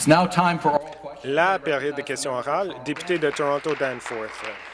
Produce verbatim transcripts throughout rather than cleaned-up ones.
La période de questions orales. Député de Toronto-Danforth.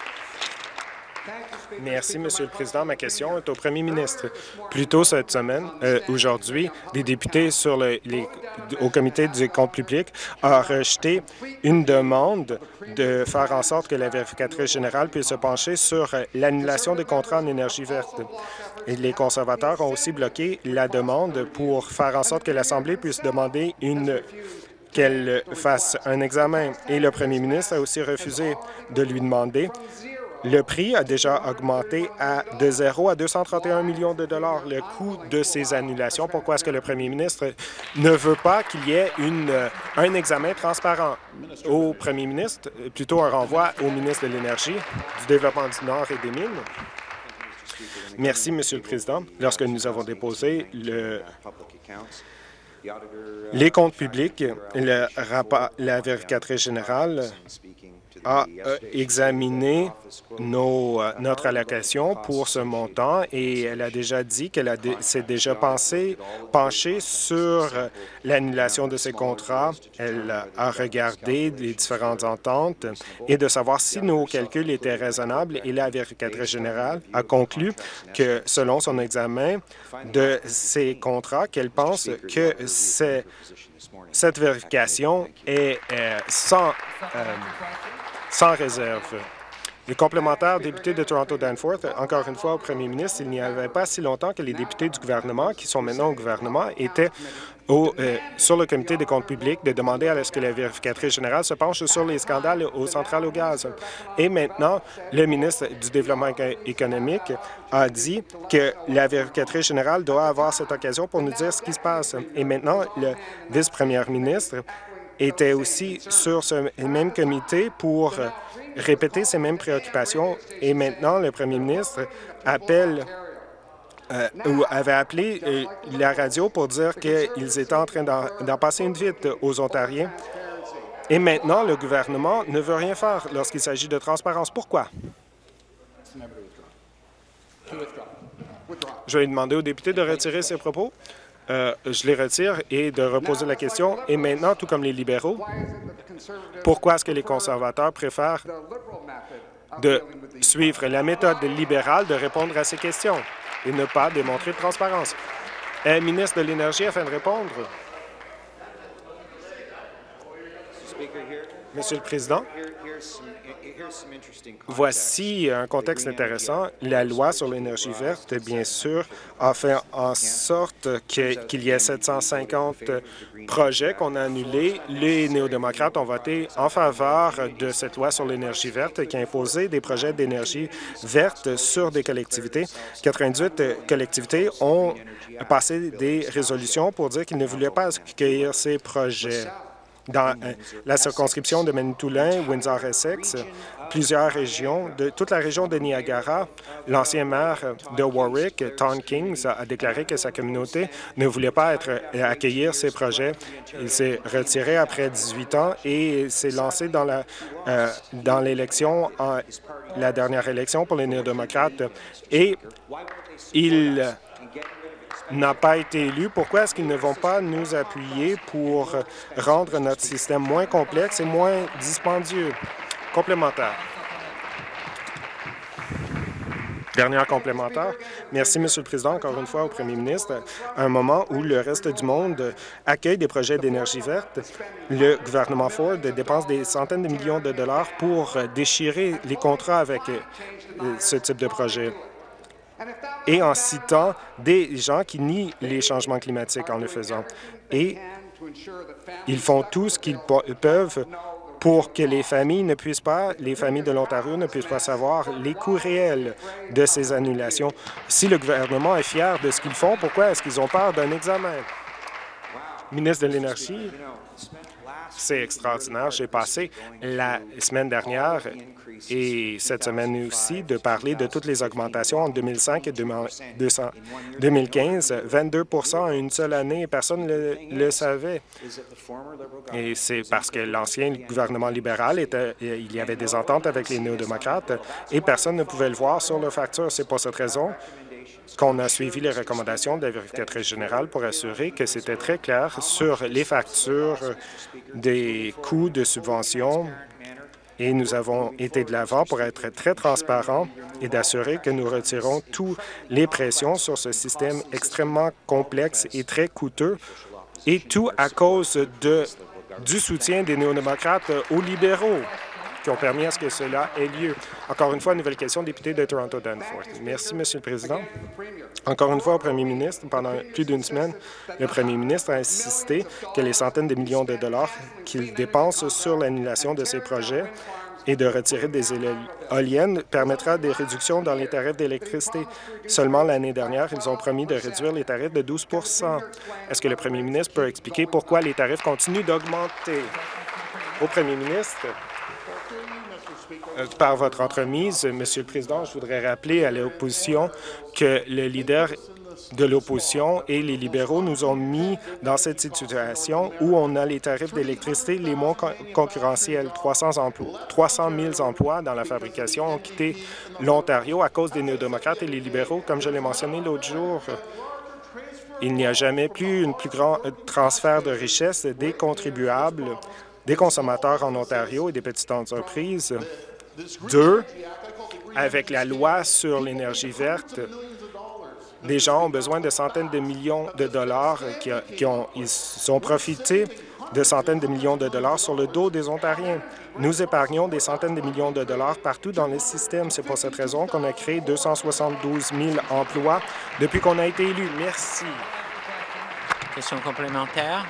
Merci, Monsieur le Président. Ma question est au Premier ministre. Plus tôt cette semaine, euh, aujourd'hui, des députés sur le, les, au Comité du compte public ont rejeté une demande de faire en sorte que la vérificatrice générale puisse se pencher sur euh, l'annulation des contrats en énergie verte. Et les conservateurs ont aussi bloqué la demande pour faire en sorte que l'Assemblée puisse demander une qu'elle fasse un examen. Et le Premier ministre a aussi refusé de lui demander. Le prix a déjà augmenté à de zéro à deux cent trente et un millions de dollars, le coût de ces annulations. Pourquoi est-ce que le premier ministre ne veut pas qu'il y ait une, un examen transparent au premier ministre, plutôt un renvoi au ministre de l'Énergie, du Développement du Nord et des Mines? Merci, Monsieur le Président. Lorsque nous avons déposé le les comptes publics, le rapport, la vérificatrice générale a examiné nos, notre allocation pour ce montant et elle a déjà dit qu'elle s'est déjà pensé, penchée sur l'annulation de ces contrats. Elle a regardé les différentes ententes et de savoir si nos calculs étaient raisonnables et la vérificatrice générale a conclu que, selon son examen de ces contrats, qu'elle pense que c'est, cette vérification est euh, sans... Euh, sans réserve. Les complémentaires députés de Toronto-Danforth, encore une fois au premier ministre, il n'y avait pas si longtemps que les députés du gouvernement, qui sont maintenant au gouvernement, étaient au, euh, sur le comité des comptes publics de demander à ce que la vérificatrice générale se penche sur les scandales aux centrales au gaz. Et maintenant, le ministre du Développement économique a dit que la vérificatrice générale doit avoir cette occasion pour nous dire ce qui se passe. Et maintenant, le vice-premier ministre était aussi sur ce même comité pour répéter ces mêmes préoccupations. Et maintenant, le premier ministre appelle euh, ou avait appelé euh, la radio pour dire qu'ils étaient en train d'en passer une vite aux Ontariens. Et maintenant, le gouvernement ne veut rien faire lorsqu'il s'agit de transparence. Pourquoi? Je vais demander aux députés de retirer ses propos. Euh, je les retire et de reposer la question. Et maintenant, tout comme les libéraux, pourquoi est-ce que les conservateurs préfèrent de suivre la méthode libérale de répondre à ces questions et ne pas démontrer de transparence? Euh, ministre de l'Énergie, afin de répondre. Monsieur le Président, voici un contexte intéressant. La loi sur l'énergie verte, bien sûr, a fait en sorte que, qu'il y ait sept cent cinquante projets qu'on a annulés. Les néo-démocrates ont voté en faveur de cette loi sur l'énergie verte qui a imposé des projets d'énergie verte sur des collectivités. quatre-vingt-dix-huit collectivités ont passé des résolutions pour dire qu'ils ne voulaient pas accueillir ces projets. Dans euh, la circonscription de Manitoulin, Windsor-Essex, plusieurs régions, de toute la région de Niagara, l'ancien maire de Warwick, Tom Kings, a déclaré que sa communauté ne voulait pas être, euh, accueillir ces projets. Il s'est retiré après dix-huit ans et s'est lancé dans la euh, dans l'élection, la dernière élection pour les néo-démocrates. Et il n'a pas été élu. Pourquoi est-ce qu'ils ne vont pas nous appuyer pour rendre notre système moins complexe et moins dispendieux? Complémentaire. Dernière complémentaire. Merci, Monsieur le Président, encore une fois au Premier ministre. À un moment où le reste du monde accueille des projets d'énergie verte, le gouvernement Ford dépense des centaines de millions de dollars pour déchirer les contrats avec ce type de projet, et en citant des gens qui nient les changements climatiques en le faisant. Et ils font tout ce qu'ils peuvent pour que les familles ne puissent pas, les familles de l'Ontario ne puissent pas savoir les coûts réels de ces annulations. Si le gouvernement est fier de ce qu'ils font, pourquoi est-ce qu'ils ont peur d'un examen? Ministre de l'Énergie, c'est extraordinaire. J'ai passé la semaine dernière et cette semaine aussi de parler de toutes les augmentations en deux mille cinq et deux mille quinze, vingt-deux pour cent en une seule année, et personne ne le, le savait. Et c'est parce que l'ancien gouvernement libéral, était, il y avait des ententes avec les néo-démocrates et personne ne pouvait le voir sur leur facture. C'est pour cette raison qu'on a suivi les recommandations de la vérificatrice générale pour assurer que c'était très clair sur les factures des coûts de subvention. Et nous avons été de l'avant pour être très transparents et d'assurer que nous retirons toutes les pressions sur ce système extrêmement complexe et très coûteux, et tout à cause de, du soutien des néo-démocrates aux libéraux qui ont permis à ce que cela ait lieu. Encore une fois, nouvelle question, député de Toronto-Danforth. Merci, Monsieur le Président. Encore une fois, au Premier ministre, pendant plus d'une semaine, le Premier ministre a insisté que les centaines de millions de dollars qu'il dépense sur l'annulation de ces projets et de retirer des éoliennes permettra des réductions dans les tarifs d'électricité. Seulement l'année dernière, ils ont promis de réduire les tarifs de douze pour cent. Est-ce que le Premier ministre peut expliquer pourquoi les tarifs continuent d'augmenter? Au Premier ministre, par votre entremise, Monsieur le Président, je voudrais rappeler à l'opposition que le leader de l'opposition et les libéraux nous ont mis dans cette situation où on a les tarifs d'électricité les moins con concurrentiels. trois cents emplois, trois cent mille emplois dans la fabrication ont quitté l'Ontario à cause des néo-démocrates et les libéraux. Comme je l'ai mentionné l'autre jour, il n'y a jamais plus un plus grand transfert de richesse des contribuables, des consommateurs en Ontario et des petites entreprises. Deux, avec la loi sur l'énergie verte, des gens ont besoin de centaines de millions de dollars qui, a, qui ont, ils ont profité de centaines de millions de dollars sur le dos des Ontariens. Nous épargnons des centaines de millions de dollars partout dans le système. C'est pour cette raison qu'on a créé deux cent soixante-douze mille emplois depuis qu'on a été élu. Merci. Question complémentaire.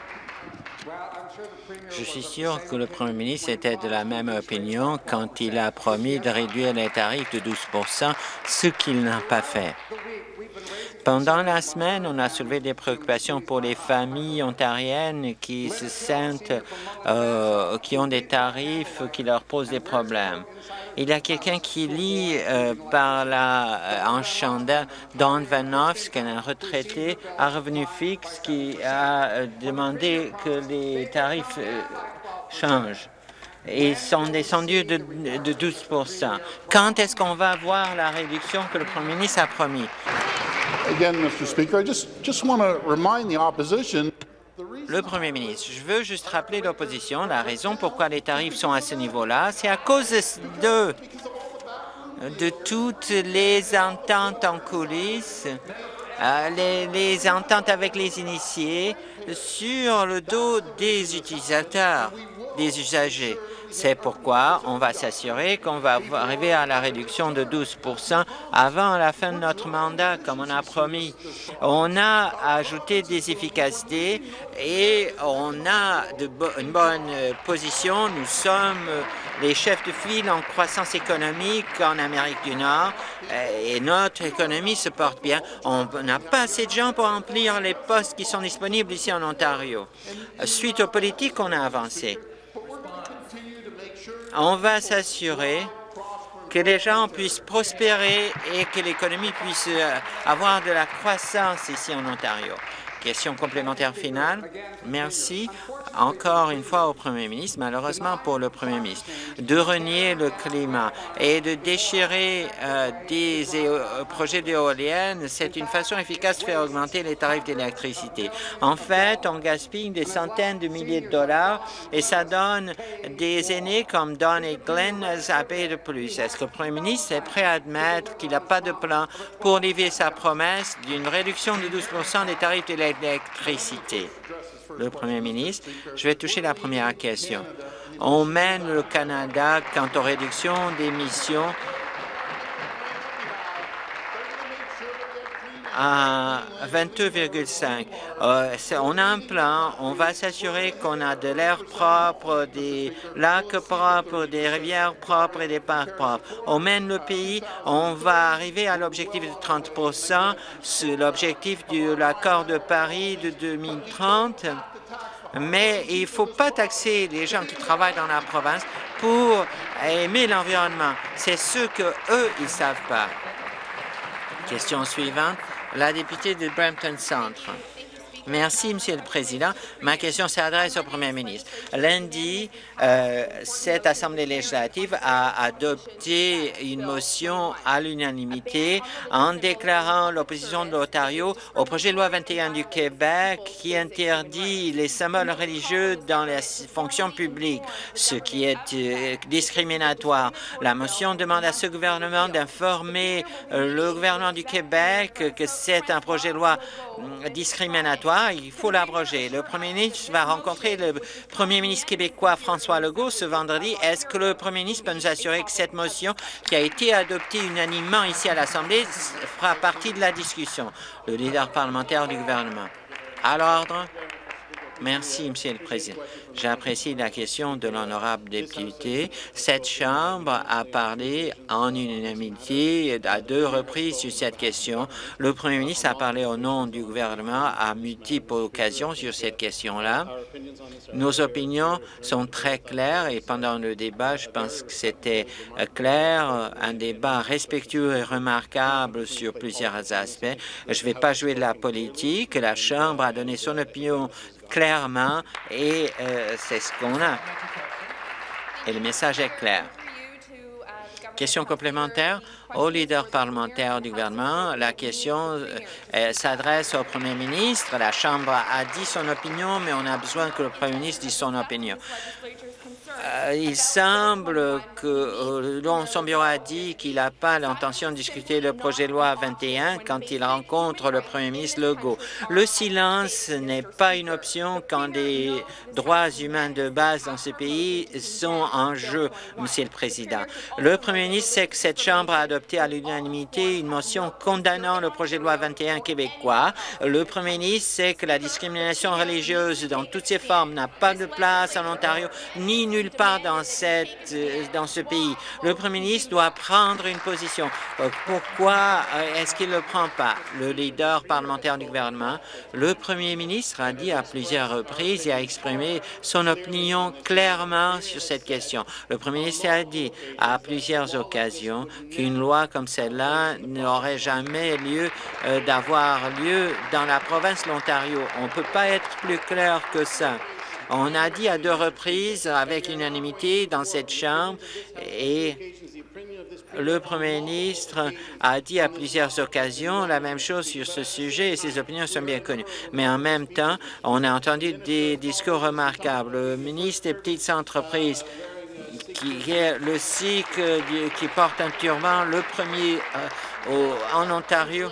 Je suis sûr que le Premier ministre était de la même opinion quand il a promis de réduire les tarifs de douze pour cent, ce qu'il n'a pas fait. Pendant la semaine, on a soulevé des préoccupations pour les familles ontariennes qui se sentent, euh, qui ont des tarifs qui leur posent des problèmes. Il y a quelqu'un qui lit euh, par la, euh, en chantant Don Vanovsk, un retraité à revenu fixe, qui a euh, demandé que les tarifs euh, changent. Et sont descendus de, de douze pour cent. Quand est-ce qu'on va voir la réduction que le Premier ministre a promis? Again, Mister Speaker, I just, just want to remind the opposition. Le Premier ministre, je veux juste rappeler l'opposition, la raison pourquoi les tarifs sont à ce niveau-là, c'est à cause de, de toutes les ententes en coulisses, euh, les, les ententes avec les initiés sur le dos des utilisateurs, des usagers. C'est pourquoi on va s'assurer qu'on va arriver à la réduction de douze pour cent avant la fin de notre mandat, comme on a promis. On a ajouté des efficacités et on a de bo une bonne position. Nous sommes les chefs de file en croissance économique en Amérique du Nord et notre économie se porte bien. On n'a pas assez de gens pour remplir les postes qui sont disponibles ici en Ontario. Suite aux politiques qu'on a avancées, on va s'assurer que les gens puissent prospérer et que l'économie puisse avoir de la croissance ici en Ontario. Question complémentaire finale. Merci encore une fois au Premier ministre, malheureusement pour le Premier ministre, de renier le climat et de déchirer euh, des projets d'éoliennes. C'est une façon efficace de faire augmenter les tarifs d'électricité. En fait, on gaspille des centaines de milliers de dollars et ça donne des aînés comme Don et Glenn à payer de plus. Est-ce que le Premier ministre est prêt à admettre qu'il n'a pas de plan pour livrer sa promesse d'une réduction de douze pour cent des tarifs d'électricité? L'électricité. Le Premier ministre, je vais toucher la première question. On mène le Canada quant aux réductions d'émissions à vingt-deux virgule cinq. Euh, on a un plan, on va s'assurer qu'on a de l'air propre, des lacs propres, des rivières propres et des parcs propres. On mène le pays, on va arriver à l'objectif de trente pour cent, l'objectif de l'accord de Paris de deux mille trente. Mais il ne faut pas taxer les gens qui travaillent dans la province pour aimer l'environnement. C'est ce qu'eux, ils ne savent pas. Question suivante. La députée de Brampton Centre. Merci, Monsieur le Président. Ma question s'adresse au Premier ministre. Lundi, euh, cette Assemblée législative a adopté une motion à l'unanimité en déclarant l'opposition de l'Ontario au projet de loi vingt et un du Québec qui interdit les symboles religieux dans les fonctions publiques, ce qui est euh, discriminatoire. La motion demande à ce gouvernement d'informer euh, le gouvernement du Québec que c'est un projet de loi euh, discriminatoire. Il faut l'abroger. Le Premier ministre va rencontrer le Premier ministre québécois François Legault ce vendredi. Est-ce que le Premier ministre peut nous assurer que cette motion qui a été adoptée unanimement ici à l'Assemblée fera partie de la discussion? Le leader parlementaire du gouvernement. À l'ordre. Merci, Monsieur le Président. J'apprécie la question de l'honorable député. Cette Chambre a parlé en unanimité à deux reprises sur cette question. Le Premier ministre a parlé au nom du gouvernement à multiples occasions sur cette question-là. Nos opinions sont très claires et pendant le débat, je pense que c'était clair, un débat respectueux et remarquable sur plusieurs aspects. Je ne vais pas jouer de la politique. La Chambre a donné son opinion clairement et euh, c'est ce qu'on a. Et le message est clair. Question complémentaire au leader parlementaire du gouvernement. La question euh, s'adresse au Premier ministre. La Chambre a dit son opinion, mais on a besoin que le Premier ministre dise son opinion. Euh, il semble que euh, son bureau a dit qu'il n'a pas l'intention de discuter le projet de loi vingt et un quand il rencontre le Premier ministre Legault. Le silence n'est pas une option quand des droits humains de base dans ce pays sont en jeu, Monsieur le Président. Le Premier ministre sait que cette Chambre a adopté à l'unanimité une motion condamnant le projet de loi vingt et un québécois. Le Premier ministre sait que la discrimination religieuse dans toutes ses formes n'a pas de place en Ontario ni nulle part dans, cette, dans ce pays. Le Premier ministre doit prendre une position. Pourquoi est-ce qu'il ne le prend pas? Le leader parlementaire du gouvernement, le Premier ministre a dit à plusieurs reprises et a exprimé son opinion clairement sur cette question. Le Premier ministre a dit à plusieurs occasions qu'une loi comme celle-là n'aurait jamais lieu euh, d'avoir lieu dans la province de l'Ontario. On ne peut pas être plus clair que ça. On a dit à deux reprises avec unanimité dans cette Chambre et le Premier ministre a dit à plusieurs occasions la même chose sur ce sujet et ses opinions sont bien connues. Mais en même temps, on a entendu des discours remarquables. Le ministre des Petites Entreprises qui est le Sikh qui porte un turban, le premier euh, au, en Ontario,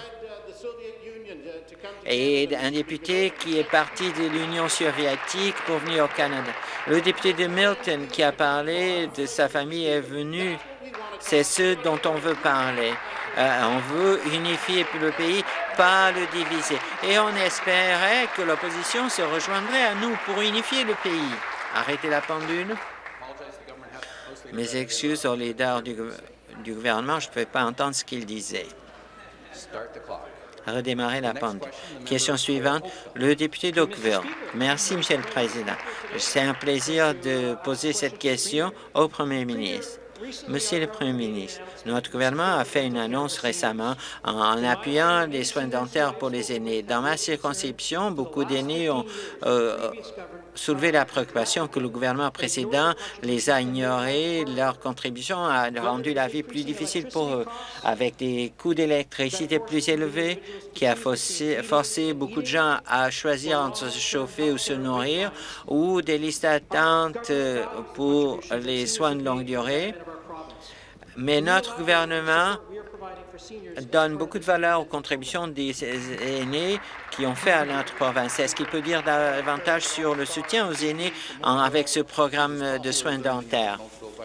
et un député qui est parti de l'Union soviétique pour venir au Canada. Le député de Milton qui a parlé de sa famille est venu. C'est ce dont on veut parler. Euh, on veut unifier le pays, pas le diviser. Et on espérait que l'opposition se rejoindrait à nous pour unifier le pays. Arrêtez la pendule. Mes excuses au leader du, du gouvernement, je ne pouvais pas entendre ce qu'il disait. Redémarrer la pendule. Question suivante, le député d'Oakville. Merci, Monsieur le Président. C'est un plaisir de poser cette question au Premier ministre. Monsieur le Premier ministre, notre gouvernement a fait une annonce récemment en, en appuyant les soins dentaires pour les aînés. Dans ma circonscription, beaucoup d'aînés ont euh, soulevé la préoccupation que le gouvernement précédent les a ignorés. Leur contribution a rendu la vie plus difficile pour eux, avec des coûts d'électricité plus élevés qui a forcé, forcé beaucoup de gens à choisir entre se chauffer ou se nourrir, ou des listes d'attente pour les soins de longue durée. Mais notre gouvernement donne beaucoup de valeur aux contributions des aînés qui ont fait à notre province. Est-ce qu'il peut dire davantage sur le soutien aux aînés en, avec ce programme de soins dentaires?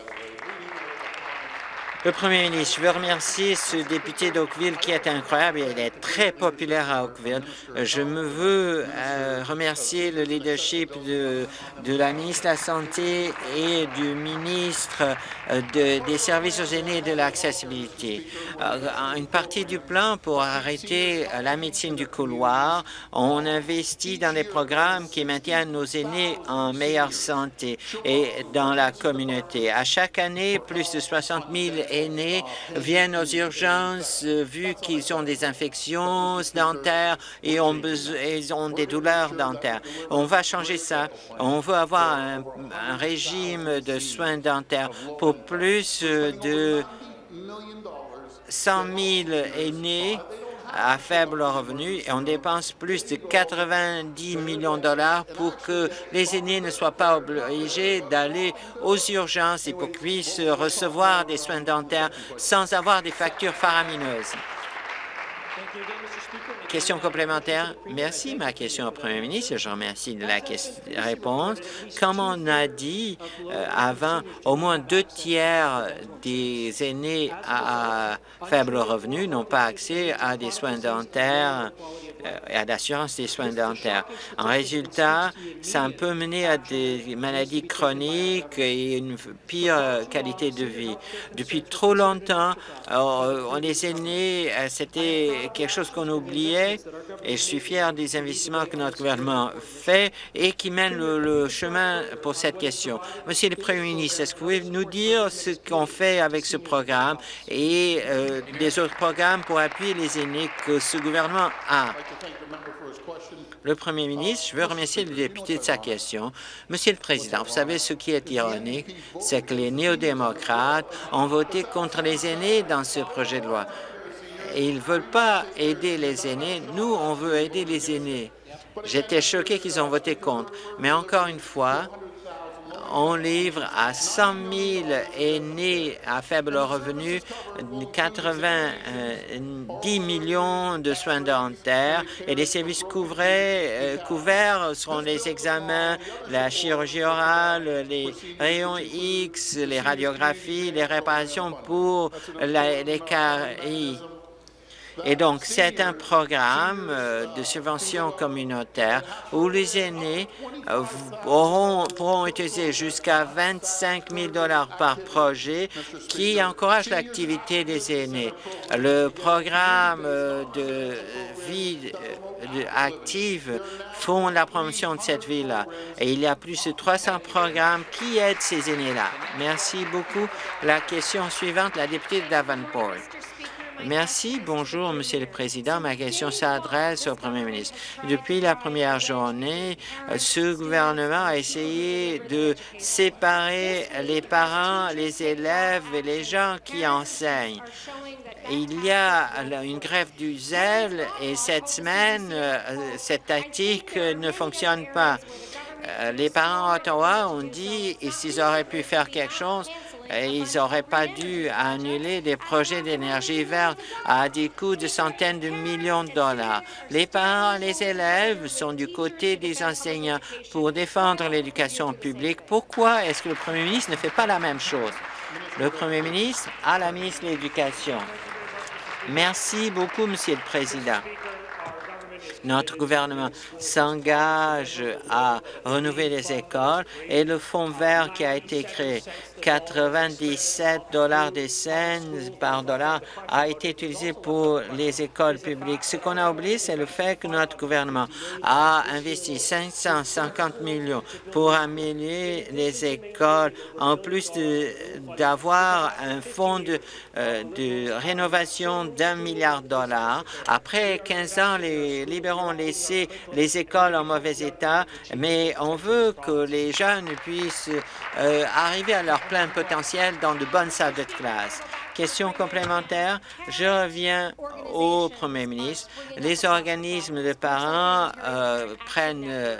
Le Premier ministre, je veux remercier ce député d'Oakville qui est incroyable et il est très populaire à Oakville. Je me veux euh, remercier le leadership de, de la ministre de la Santé et du ministre de, des services aux aînés et de l'accessibilité. Euh, une partie du plan pour arrêter la médecine du couloir, on investit dans des programmes qui maintiennent nos aînés en meilleure santé et dans la communauté. À chaque année, plus de soixante mille aînés viennent aux urgences euh, vu qu'ils ont des infections dentaires et ont, ils ont des douleurs dentaires. On va changer ça. On veut avoir un, un régime de soins dentaires pour plus de cent mille aînés à faible revenu et on dépense plus de quatre-vingt-dix millions de dollars pour que les aînés ne soient pas obligés d'aller aux urgences et pour qu'ils puissent recevoir des soins dentaires sans avoir des factures faramineuses. Question complémentaire. Merci. Ma question au Premier ministre. Je remercie de la réponse. Comme on a dit euh, avant, au moins deux tiers des aînés à, à faible revenu n'ont pas accès à des soins dentaires euh, et à l'assurance des soins dentaires. En résultat, ça peut mener à des maladies chroniques et une pire qualité de vie. Depuis trop longtemps, euh, les aînés, euh, c'était quelque chose qu'on oubliait. Et je suis fier des investissements que notre gouvernement fait et qui mènent le, le chemin pour cette question. Monsieur le Premier ministre, est-ce que vous pouvez nous dire ce qu'on fait avec ce programme et euh, les autres programmes pour appuyer les aînés que ce gouvernement a? Le Premier ministre, je veux remercier le député de sa question. Monsieur le Président, vous savez ce qui est ironique, c'est que les néo-démocrates ont voté contre les aînés dans ce projet de loi. Et ils ne veulent pas aider les aînés. Nous, on veut aider les aînés. J'étais choqué qu'ils ont voté contre. Mais encore une fois, on livre à cent mille aînés à faible revenu quatre-vingt-dix millions de soins dentaires et les services couvrés, euh, couverts seront les examens, la chirurgie orale, les rayons X, les radiographies, les réparations pour la, les caries. Et donc, c'est un programme euh, de subvention communautaire où les aînés euh, auront, pourront utiliser jusqu'à vingt-cinq mille dollars par projet qui encourage l'activité des aînés. Le programme euh, de vie euh, de, active font la promotion de cette vie-là. Et il y a plus de trois cents programmes qui aident ces aînés-là. Merci beaucoup. La question suivante, la députée de Davenport. Merci. Bonjour, Monsieur le Président. Ma question s'adresse au Premier ministre. Depuis la première journée, ce gouvernement a essayé de séparer les parents, les élèves et les gens qui enseignent. Il y a une grève du zèle et cette semaine, cette tactique ne fonctionne pas. Les parents à Ottawa ont dit et s'ils auraient pu faire quelque chose, ils n'auraient pas dû annuler des projets d'énergie verte à des coûts de centaines de millions de dollars. Les parents et les élèves sont du côté des enseignants pour défendre l'éducation publique. Pourquoi est-ce que le Premier ministre ne fait pas la même chose? Le Premier ministre à la ministre de l'Éducation. Merci beaucoup, Monsieur le Président. Notre gouvernement s'engage à renouveler les écoles et le fonds vert qui a été créé, quatre-vingt-dix-sept dollars des cents par dollar, a été utilisé pour les écoles publiques. Ce qu'on a oublié, c'est le fait que notre gouvernement a investi cinq cent cinquante millions pour améliorer les écoles, en plus d'avoir un fonds de, euh, de rénovation d'un milliard de dollars. Après quinze ans, les libéraux ont laissé les écoles en mauvais état, mais on veut que les jeunes puissent euh, arriver à leur plein potentiel dans de bonnes salles de classe. Question complémentaire, je reviens au Premier ministre. Les organismes de parents euh, prennent euh,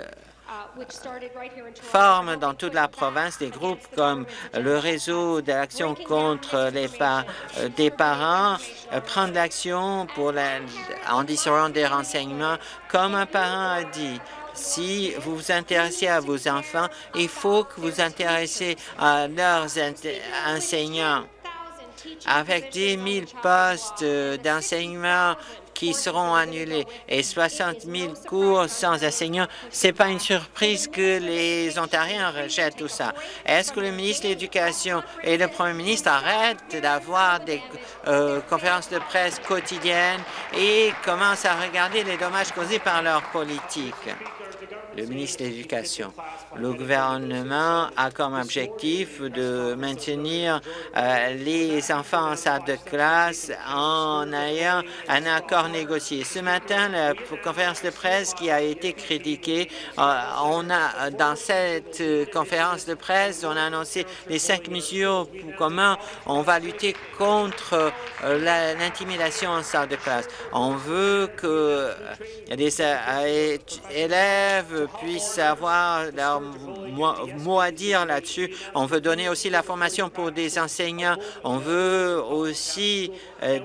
forme dans toute la province, des groupes comme le réseau d'action contre les pa des parents euh, prendre l'action pour la, en distribuant des renseignements. Comme un parent a dit, si vous vous intéressez à vos enfants, il faut que vous vous intéressez à leurs enseignants. Avec dix mille postes d'enseignement qui seront annulés et soixante mille cours sans enseignants, ce n'est pas une surprise que les Ontariens rejettent tout ça. Est-ce que le ministre de l'Éducation et le Premier ministre arrêtent d'avoir des euh, conférences de presse quotidiennes et commencent à regarder les dommages causés par leur politique? Le ministre de l'Éducation. Le gouvernement a comme objectif de maintenir euh, les enfants en salle de classe en ayant un accord négocié. Ce matin, la conférence de presse qui a été critiquée, euh, on a dans cette euh, conférence de presse, on a annoncé les cinq mesures pour comment on va lutter contre euh, l'intimidation en salle de classe. On veut que les euh, élèves puissent avoir leur mot à dire là-dessus. On veut donner aussi la formation pour des enseignants. On veut aussi euh,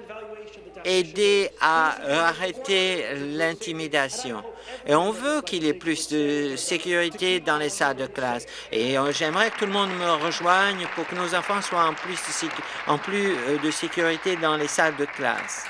aider à arrêter l'intimidation. Et on veut qu'il y ait plus de sécurité dans les salles de classe. Et euh, j'aimerais que tout le monde me rejoigne pour que nos enfants soient en plus de, en plus, euh, de sécurité dans les salles de classe.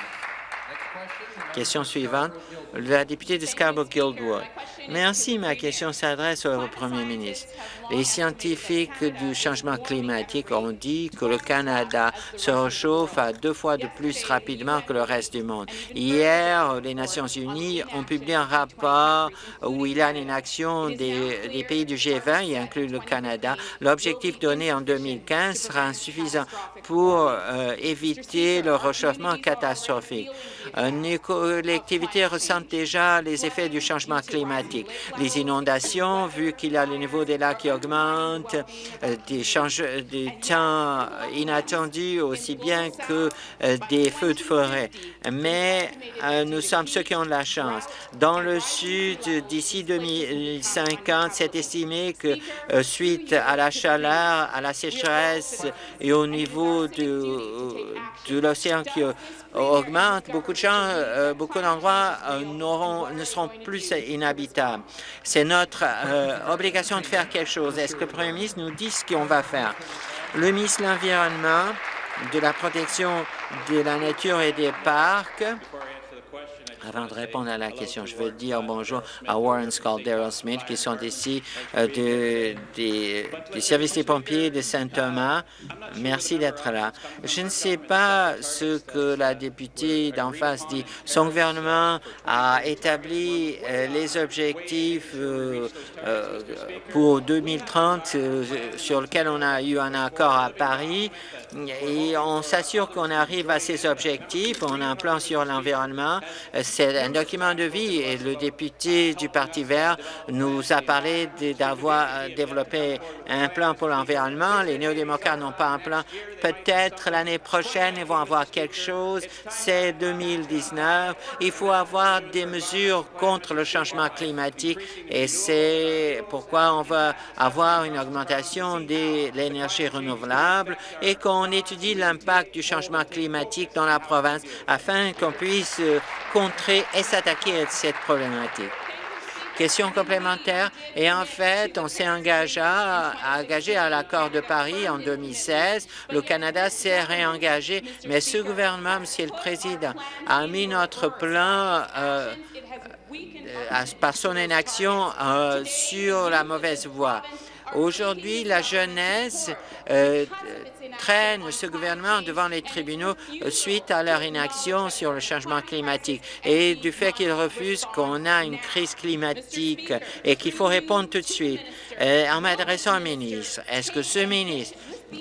Question suivante, la députée de Scarborough-Guildwood. Merci. Ma question s'adresse au Premier ministre. Les scientifiques du changement climatique ont dit que le Canada se réchauffe à deux fois de plus rapidement que le reste du monde. Hier, les Nations unies ont publié un rapport où il y a une action des, des pays du G vingt, y inclut le Canada. L'objectif donné en deux mille quinze sera insuffisant pour euh, éviter le réchauffement catastrophique. Euh, les collectivités ressentent déjà les effets du changement climatique. Les inondations, vu qu'il y a le niveau des lacs qui augmente, euh, des, change des temps inattendus aussi bien que euh, des feux de forêt. Mais euh, nous sommes ceux qui ont de la chance. Dans le sud, d'ici deux mille cinquante, c'est estimé que euh, suite à la chaleur, à la sécheresse et au niveau de, de l'océan qui augmente, beaucoup de gens, euh, beaucoup d'endroits euh, ne seront plus inhabitables. C'est notre euh, obligation de faire quelque chose. Est-ce que le Premier ministre nous dit ce qu'on va faire? Le ministre de l'Environnement, de la protection de la nature et des parcs. Avant de répondre à la question, je veux dire bonjour à Warren Skull, Daryl Smith, qui sont ici euh, de, de, du service des pompiers de Saint-Thomas. Merci d'être là. Je ne sais pas ce que la députée d'en face dit. Son gouvernement a établi euh, les objectifs euh, euh, pour deux mille trente euh, sur lesquels on a eu un accord à Paris et on s'assure qu'on arrive à ces objectifs. On a un plan sur l'environnement. C'est un document de vie et le député du Parti vert nous a parlé d'avoir développé un plan pour l'environnement. Les néo-démocrates n'ont pas un plan. Peut-être l'année prochaine, ils vont avoir quelque chose. C'est deux mille dix-neuf. Il faut avoir des mesures contre le changement climatique et c'est pourquoi on va avoir une augmentation de l'énergie renouvelable et qu'on étudie l'impact du changement climatique dans la province afin qu'on puisse contrer et s'attaquer à cette problématique. Question complémentaire. Et en fait, on s'est engagé à, engagé à l'accord de Paris en deux mille seize. Le Canada s'est réengagé, mais ce gouvernement, Monsieur le Président, a mis notre plan euh, euh, par son inaction euh, sur la mauvaise voie. Aujourd'hui, la jeunesse euh, traîne ce gouvernement devant les tribunaux suite à leur inaction sur le changement climatique et du fait qu'ils refusent qu'on a une crise climatique et qu'il faut répondre tout de suite. Euh, en m'adressant au ministre, est-ce que ce ministre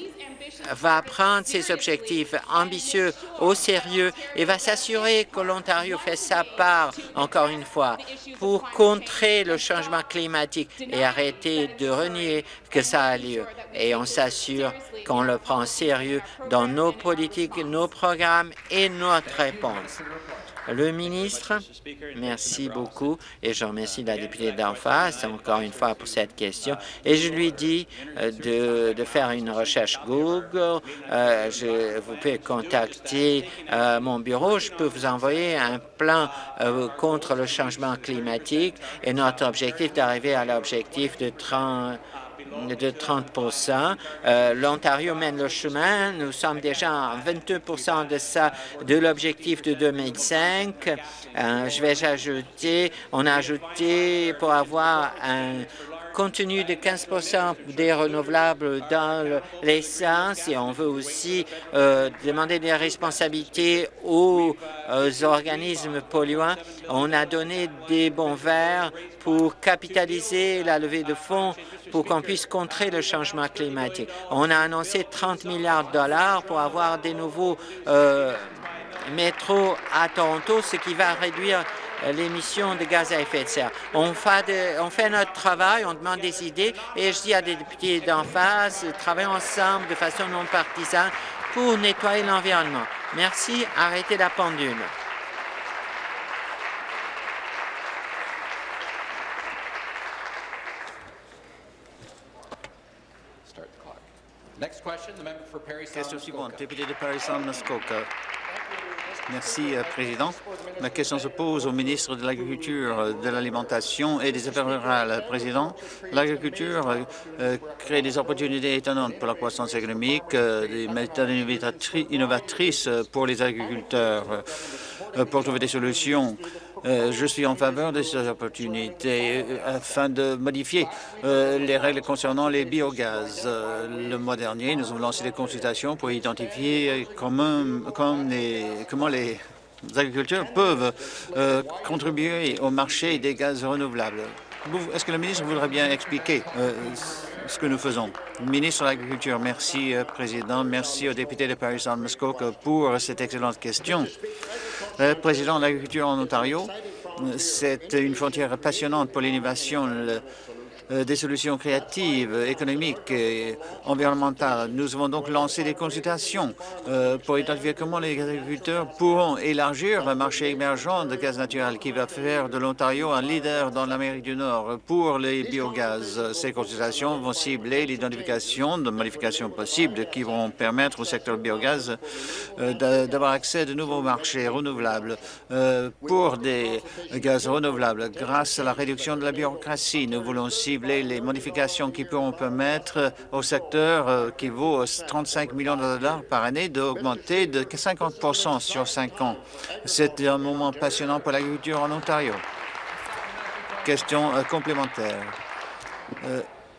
va prendre ses objectifs ambitieux au sérieux et va s'assurer que l'Ontario fait sa part, encore une fois, pour contrer le changement climatique et arrêter de renier que ça a lieu. Et on s'assure qu'on le prend au sérieux dans nos politiques, nos programmes et notre réponse. Le ministre, merci beaucoup et je remercie la députée d'en face encore une fois pour cette question. Et je lui dis euh, de, de faire une recherche Google. Euh, je, vous pouvez contacter euh, mon bureau. Je peux vous envoyer un plan euh, contre le changement climatique et notre objectif d'arriver à l'objectif de trente de trente pour cent. Euh, L'Ontario mène le chemin. Nous sommes déjà à vingt-deux pour cent de ça, de l'objectif de deux mille cinq. Euh, je vais ajouter, on a ajouté pour avoir un compte tenu de quinze pour cent des renouvelables dans l'essence, et on veut aussi euh, demander des responsabilités aux, aux organismes polluants. On a donné des bons verts pour capitaliser la levée de fonds pour qu'on puisse contrer le changement climatique. On a annoncé trente milliards de dollars pour avoir des nouveaux euh, métros à Toronto, ce qui va réduire l'émission de gaz à effet de serre. On fait, de, on fait notre travail, on demande des idées, et je dis à des députés d'en face, travaillons ensemble de façon non partisane pour nettoyer l'environnement. Merci. Arrêtez la pendule. Question suivante, député de Parry Sound Muskoka. Merci, euh, Président. Ma question se pose au ministre de l'Agriculture, de l'Alimentation et des Affaires rurales. Président, l'agriculture euh, crée des opportunités étonnantes pour la croissance économique, euh, des méthodes innovatrices pour les agriculteurs, euh, pour trouver des solutions. Euh, je suis en faveur de ces opportunités euh, afin de modifier euh, les règles concernant les biogaz. Euh, le mois dernier, nous avons lancé des consultations pour identifier comment, comment, les, comment les agriculteurs peuvent euh, contribuer au marché des gaz renouvelables. Est-ce que le ministre voudrait bien expliquer euh, ce que nous faisons? Ministre de l'Agriculture, merci, euh, Président. Merci au député de Parry Sound Muskoka pour cette excellente question. Euh, Président de l'Agriculture en Ontario, c'est une frontière passionnante pour l'innovation, euh, des solutions créatives, économiques et environnementales. Nous avons donc lancé des consultations euh, pour identifier comment les agriculteurs pourront élargir le marché émergent de gaz naturel qui va faire de l'Ontario un leader dans l'Amérique du Nord pour les biogaz. Ces consultations vont cibler l'identification de modifications possibles qui vont permettre au secteur biogaz euh, d'avoir accès à de nouveaux marchés renouvelables euh, pour des gaz renouvelables. Grâce à la réduction de la bureaucratie, nous voulons cibler les modifications qui pourront permettre au secteur euh, qui vaut trente-cinq millions de dollars par année d'augmenter de cinquante pour cent sur cinq ans. C'est un moment passionnant pour l'agriculture en Ontario. Question euh, complémentaire. Euh,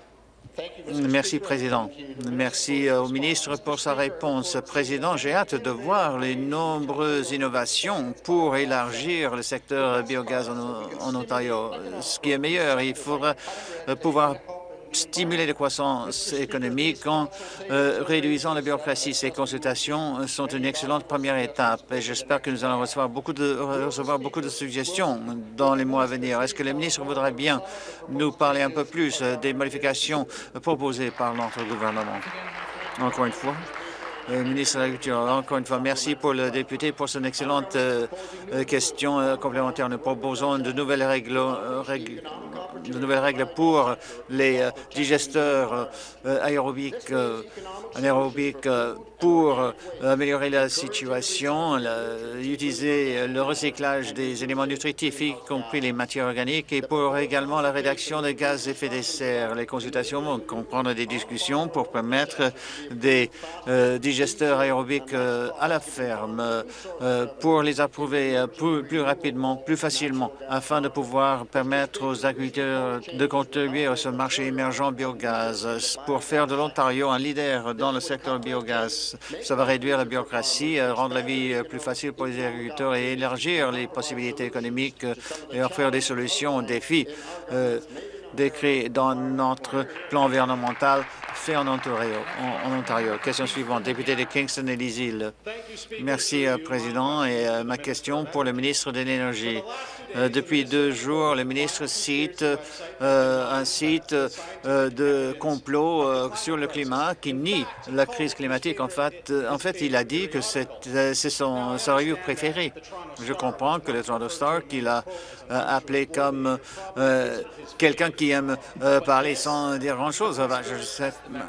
Merci, Président. Merci au ministre pour sa réponse. Président, j'ai hâte de voir les nombreuses innovations pour élargir le secteur biogaz en, en Ontario. Ce qui est meilleur, il faudra pouvoir stimuler la croissance économique en euh, réduisant la bureaucratie. Ces consultations sont une excellente première étape et j'espère que nous allons recevoir beaucoup, de, recevoir beaucoup de suggestions dans les mois à venir. Est-ce que le ministre voudrait bien nous parler un peu plus des modifications proposées par notre gouvernement? Encore une fois. Euh, ministre de l'Agriculture, encore une fois, merci pour le député pour son excellente euh, question euh, complémentaire. Nous proposons de nouvelles règles, euh, règles, de nouvelles règles pour les euh, digesteurs euh, aérobiques, euh, anaérobiques euh, pour euh, améliorer la situation, la, utiliser le recyclage des éléments nutritifs, y compris les matières organiques, et pour également la réduction des gaz à effet de serre. Les consultations vont comprendre des discussions pour permettre des euh, digesteurs aérobiques euh, à la ferme euh, pour les approuver euh, plus, plus rapidement, plus facilement, afin de pouvoir permettre aux agriculteurs de contribuer à ce marché émergent biogaz pour faire de l'Ontario un leader dans le secteur biogaz. Ça va réduire la bureaucratie, euh, rendre la vie euh, plus facile pour les agriculteurs et élargir les possibilités économiques euh, et offrir des solutions aux défis euh, décrits dans notre plan environnemental fait en Ontario. En, en Ontario. Question suivante, député de Kingston et les îles. Merci, euh, Président. Et euh, ma question pour le ministre de l'Énergie. Euh, depuis deux jours, le ministre cite euh, un site euh, de complot euh, sur le climat qui nie la crise climatique. En fait, euh, en fait il a dit que c'est euh, son, sa revue préférée. Je comprends que le Toronto Star, qu'il a euh, appelé comme euh, quelqu'un qui aime euh, parler sans dire grand-chose. Enfin, je, sais,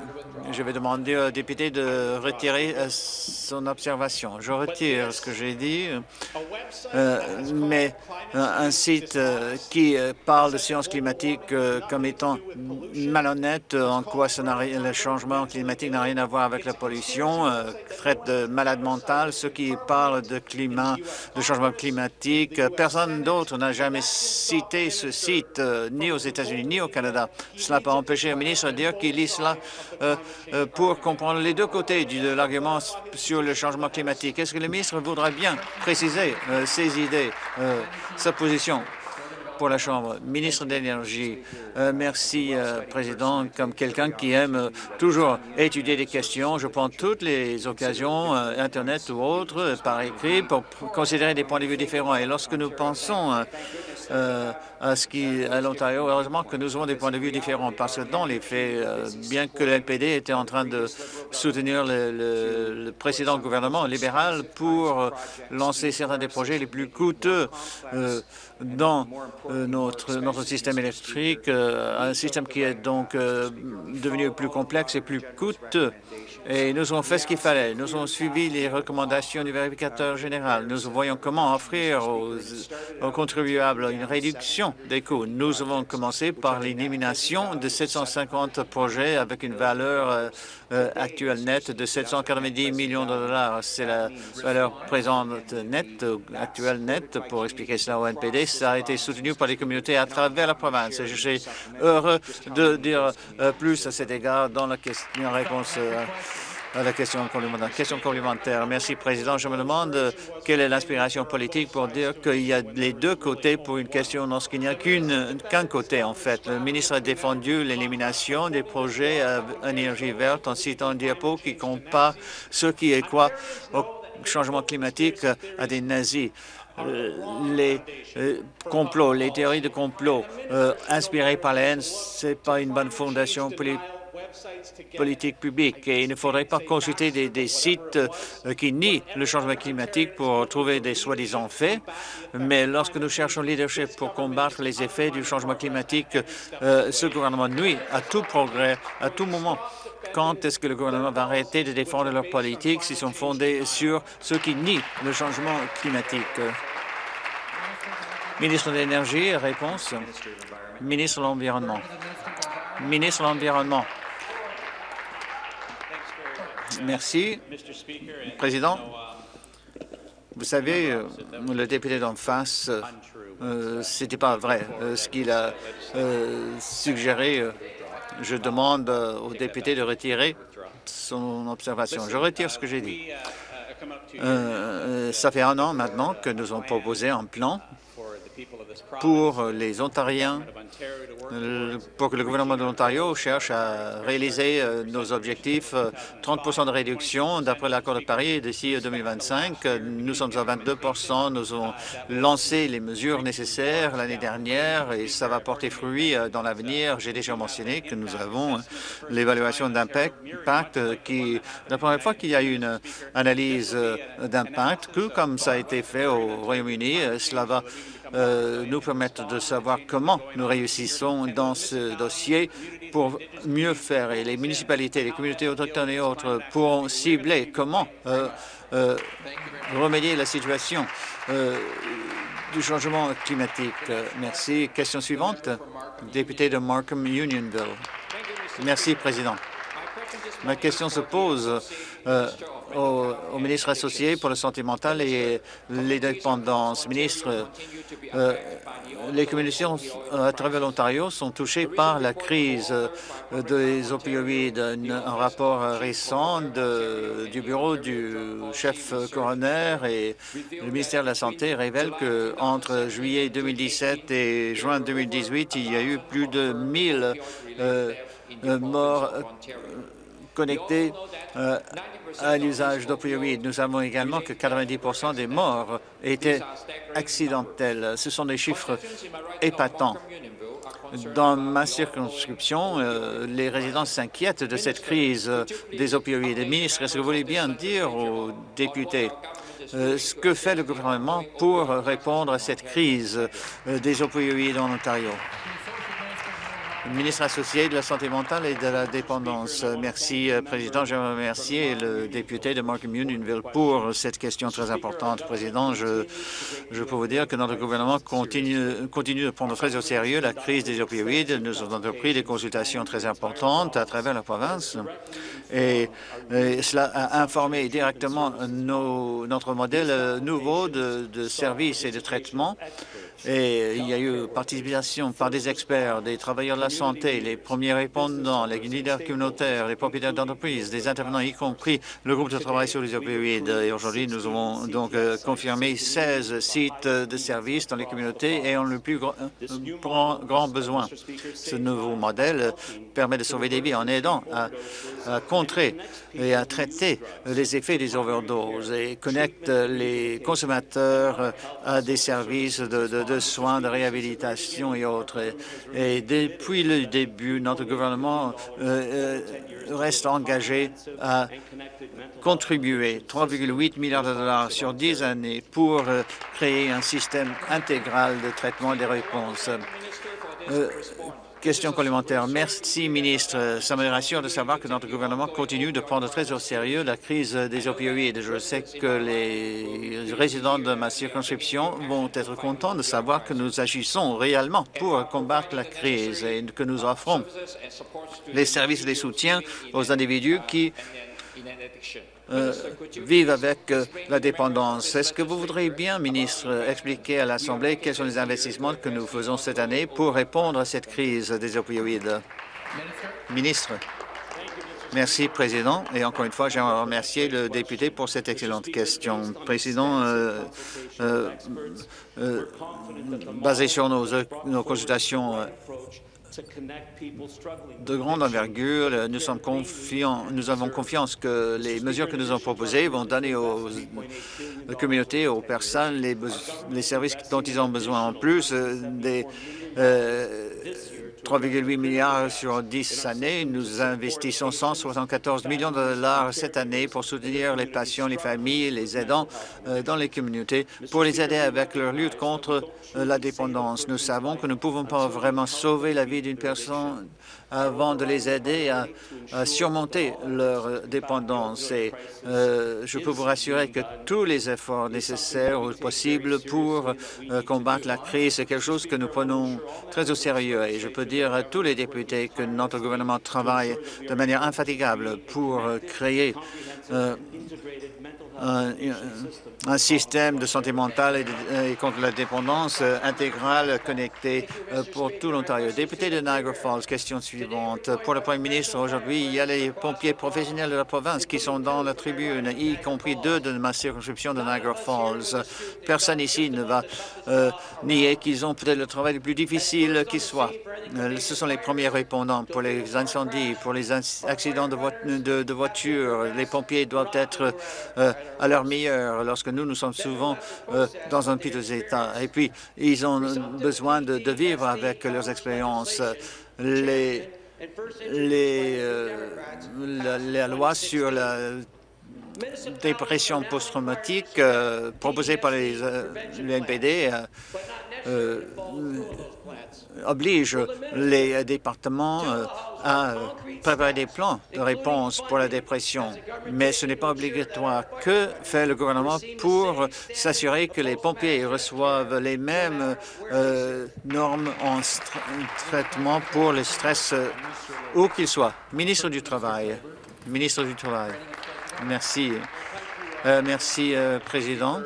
je vais demander au député de retirer euh, son observation. Je retire ce que j'ai dit, euh, mais euh, un site euh, qui euh, parle de sciences climatiques euh, comme étant malhonnête, euh, en quoi ça n'a rien, le changement climatique n'a rien à voir avec la pollution, euh, traite de malade mental ceux qui parlent de climat, de changement climatique. Euh, personne d'autre n'a jamais cité ce site, euh, ni aux États-Unis ni au Canada. Cela peut empêcher le ministre de dire qu'il lit cela euh, euh, pour comprendre les deux côtés du, de l'argument sur le changement climatique. Est-ce que le ministre voudra bien préciser euh, ses idées, euh, sa position pour la Chambre? Ministre de l'Énergie. Euh, merci, euh, Président. Comme quelqu'un qui aime euh, toujours étudier des questions, je prends toutes les occasions, euh, Internet ou autres, euh, par écrit, pour considérer des points de vue différents. Et lorsque nous pensons euh, euh, à ce qui à l'Ontario, heureusement que nous avons des points de vue différents, parce que dans les faits, euh, bien que le N P D était en train de soutenir le, le, le précédent gouvernement libéral pour euh, lancer certains des projets les plus coûteux euh, dans euh, notre, notre système électrique, euh, un système qui est donc euh, devenu plus complexe et plus coûteux. Et nous avons fait ce qu'il fallait. Nous avons suivi les recommandations du vérificateur général. Nous voyons comment offrir aux, aux contribuables une réduction des coûts. Nous avons commencé par l'élimination de sept cent cinquante projets avec une valeur euh, euh, actuelle nette de sept cent quatre-vingt-dix millions de dollars. C'est la valeur présente nette, actuelle nette, pour expliquer cela au N P D. Ça a été soutenu par les communautés à travers la province. Je suis heureux de dire euh, plus à cet égard dans la question-réponse euh, à la question complémentaire. Question complémentaire. Merci, Président. Je me demande euh, quelle est l'inspiration politique pour dire qu'il y a les deux côtés pour une question lorsqu'il n'y a qu'une qu'un côté, en fait. Le ministre a défendu l'élimination des projets à énergie verte en citant un diapo qui compare ce qui est quoi au changement climatique à des nazis. Euh, les euh, complots, les théories de complot euh, inspirées par la haine, ce n'est pas une bonne fondation pour les politique publique. Et il ne faudrait pas consulter des, des sites euh, qui nient le changement climatique pour trouver des soi-disant faits. Mais lorsque nous cherchons le leadership pour combattre les effets du changement climatique, euh, ce gouvernement nuit à tout progrès, à tout moment. Quand est-ce que le gouvernement va arrêter de défendre leurs politiques s'ils sont fondés sur ceux qui nient le changement climatique? Ministre de l'Énergie, réponse. Ministre de l'Environnement. Ministre de l'Environnement. Merci, Président. Vous savez, le député d'en face, euh, c'était pas vrai. Euh, ce qu'il a euh, suggéré, euh, je demande euh, au député de retirer son observation. Je retire ce que j'ai dit. Euh, ça fait un an maintenant que nous avons proposé un plan pour les Ontariens, pour que le gouvernement de l'Ontario cherche à réaliser nos objectifs, trente pour cent de réduction d'après l'accord de Paris d'ici deux mille vingt-cinq. Nous sommes à vingt-deux pour cent. Nous avons lancé les mesures nécessaires l'année dernière et ça va porter fruit dans l'avenir. J'ai déjà mentionné que nous avons l'évaluation d'impact qui, la première fois qu'il y a eu une analyse d'impact, tout comme ça a été fait au Royaume-Uni, cela va Euh, nous permettre de savoir comment nous réussissons dans ce dossier pour mieux faire. Et les municipalités, les communautés autochtones et autres pourront cibler comment euh, euh, remédier la situation euh, du changement climatique. Euh, merci. Question suivante, député de Markham Unionville. Merci, Président. Ma question se pose euh, au, au ministre associé pour la santé mentale et les dépendances. Ministre, euh, les communautés à travers l'Ontario sont touchées par la crise des opioïdes. Un rapport récent de, du bureau du chef coroner et le ministère de la Santé révèle qu'entre juillet deux mille dix-sept et juin deux mille dix-huit, il y a eu plus de mille euh, morts euh, connectés euh, à l'usage d'opioïdes. Nous savons également que quatre-vingt-dix pour cent des morts étaient accidentelles. Ce sont des chiffres épatants. Dans ma circonscription, euh, les résidents s'inquiètent de cette crise euh, des opioïdes. Ministre, est-ce que vous voulez bien dire aux députés euh, ce que fait le gouvernement pour répondre à cette crise euh, des opioïdes en Ontario? ministre associé de la Santé mentale et de la dépendance. Merci, euh, Président. Je remercie le député de Markham Unionville pour cette question très importante. Président, je, je peux vous dire que notre gouvernement continue, continue de prendre très au sérieux la crise des opioïdes. Nous avons entrepris des consultations très importantes à travers la province et, et cela a informé directement nos, notre modèle nouveau de, de services et de traitement. Et il y a eu participation par des experts, des travailleurs de la santé, les premiers répondants, les leaders communautaires, les propriétaires d'entreprises, des intervenants, y compris le groupe de travail sur les opioïdes. Et aujourd'hui, nous avons donc euh, confirmé seize sites de services dans les communautés et ont le plus grand, grand, grand besoin. Ce nouveau modèle permet de sauver des vies en aidant à, à contrer et à traiter les effets des overdoses et connecte les consommateurs à des services de, de, de soins, de réhabilitation et autres. Et, et depuis le début, notre gouvernement euh, reste engagé à contribuer trois virgule huit milliards de dollars sur dix années pour euh, créer un système intégral de traitement des réponses. Euh, Question complémentaire. Merci, ministre. Ça me rassure de savoir que notre gouvernement continue de prendre très au sérieux la crise des opioïdes. Je sais que les résidents de ma circonscription vont être contents de savoir que nous agissons réellement pour combattre la crise et que nous offrons les services et les soutiens aux individus qui Euh, vivent avec euh, la dépendance. Est-ce que vous voudriez bien, ministre, expliquer à l'Assemblée quels sont les investissements que nous faisons cette année pour répondre à cette crise des opioïdes? Ministre. Merci, Président. Et encore une fois, j'aimerais remercier le député pour cette excellente question. Président, euh, euh, euh, basé sur nos, nos consultations euh, de grande envergure, nous sommes confiants, nous avons confiance que les mesures que nous avons proposées vont donner aux, aux communautés, aux personnes, les, les services dont ils ont besoin. En plus euh, des euh, trois virgule huit milliards sur dix années, nous investissons cent soixante-quatorze millions de dollars cette année pour soutenir les patients, les familles, les aidants euh, dans les communautés, pour les aider avec leur lutte contre euh, la dépendance. Nous savons que nous ne pouvons pas vraiment sauver la vie d'une personne avant de les aider à, à surmonter leur dépendance. Et euh, je peux vous rassurer que tous les efforts nécessaires ou possibles pour euh, combattre la crise, c'est quelque chose que nous prenons très au sérieux. Et je peux dire à tous les députés que notre gouvernement travaille de manière infatigable pour euh, créer euh, un, un système de santé mentale et, de, et contre la dépendance euh, intégrale connecté euh, pour tout l'Ontario. Député de Niagara Falls, question suivante. Pour le Premier ministre, aujourd'hui, il y a les pompiers professionnels de la province qui sont dans la tribune, y compris deux de ma circonscription de Niagara Falls. Personne ici ne va euh, nier qu'ils ont peut-être le travail le plus difficile qui soit. Euh, ce sont les premiers répondants pour les incendies, pour les accidents de, vo de, de voiture. Les pompiers doivent être euh, à leur meilleur lorsque nous, nous sommes souvent euh, dans un piteux état. Et puis, ils ont besoin de, de vivre avec leurs expériences. Les, les, euh, la, la loi sur la dépression post-traumatique euh, proposée par les, euh, les N P D euh, euh, oblige les départements euh, à préparer des plans de réponse pour la dépression. Mais ce n'est pas obligatoire. Que fait le gouvernement pour s'assurer que les pompiers reçoivent les mêmes euh, normes en traitement pour le stress euh, où qu'il soit? Ministre du Travail. Ministre du Travail. Merci. Euh, merci, euh, Président.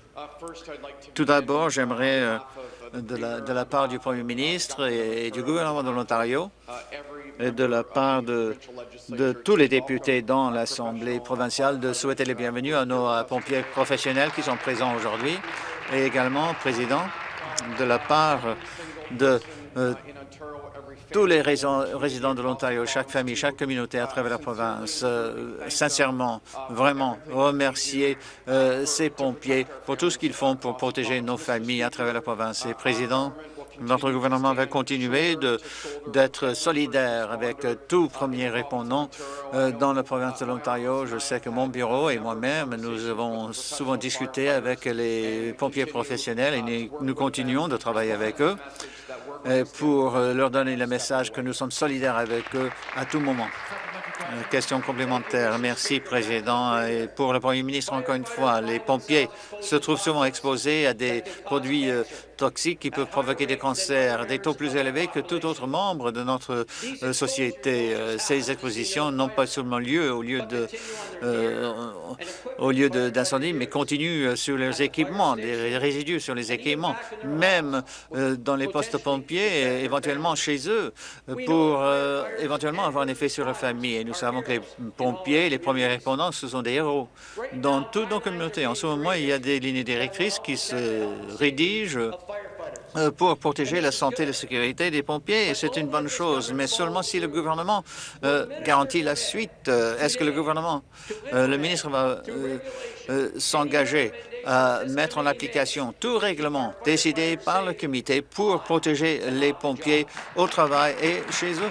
Tout d'abord, j'aimerais, euh, de, la, de la part du Premier ministre et, et du gouvernement de l'Ontario, et de la part de, de tous les députés dans l'Assemblée provinciale, de souhaiter les bienvenus à nos à pompiers professionnels qui sont présents aujourd'hui, et également, Président, de la part de euh, tous les résidents de l'Ontario, chaque famille, chaque communauté à travers la province, euh, sincèrement, vraiment remercier euh, ces pompiers pour tout ce qu'ils font pour protéger nos familles à travers la province. Et Président, notre gouvernement va continuer d'être solidaire avec tout premier répondant euh, dans la province de l'Ontario. Je sais que mon bureau et moi-même, nous avons souvent discuté avec les pompiers professionnels et nous continuons de travailler avec eux pour leur donner le message que nous sommes solidaires avec eux à tout moment. Question complémentaire. Merci, Président. Et pour le Premier ministre, encore une fois, les pompiers se trouvent souvent exposés à des produits euh, toxiques qui peuvent provoquer des cancers, des taux plus élevés que tout autre membre de notre euh, société. Euh, ces expositions n'ont pas seulement lieu au lieu de euh, au lieu d'incendie, mais continuent sur leurs équipements, des résidus sur les équipements, même euh, dans les postes pompiers, éventuellement chez eux, pour euh, éventuellement avoir un effet sur leur famille. Et nous savons que les pompiers, les premiers répondants, ce sont des héros dans toutes nos communautés. En ce moment, il y a des lignes directrices qui se rédigent euh, pour protéger la santé et la sécurité des pompiers, et c'est une bonne chose, mais seulement si le gouvernement euh, garantit la suite. Euh, Est-ce que le gouvernement, euh, le ministre va euh, euh, s'engager à mettre en application tout règlement décidé par le comité pour protéger les pompiers au travail et chez eux?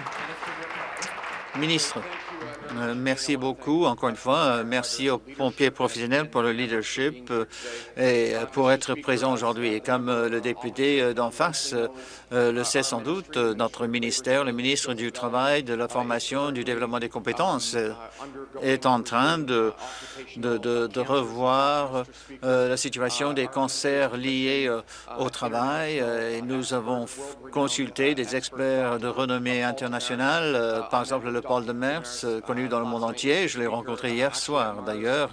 Ministre. Euh, merci beaucoup. Encore une fois, euh, merci aux pompiers professionnels pour le leadership euh, et euh, pour être présents aujourd'hui. Et comme euh, le député euh, d'en face euh, euh, le sait sans doute, euh, notre ministère, le ministre du Travail, de la Formation, du Développement des compétences, euh, est en train de, de, de, de revoir euh, la situation des cancers liés euh, au travail. Euh, et nous avons consulté des experts de renommée internationale, euh, par exemple le Paul Demers, euh, connu dans le monde entier. Je l'ai rencontré hier soir, d'ailleurs,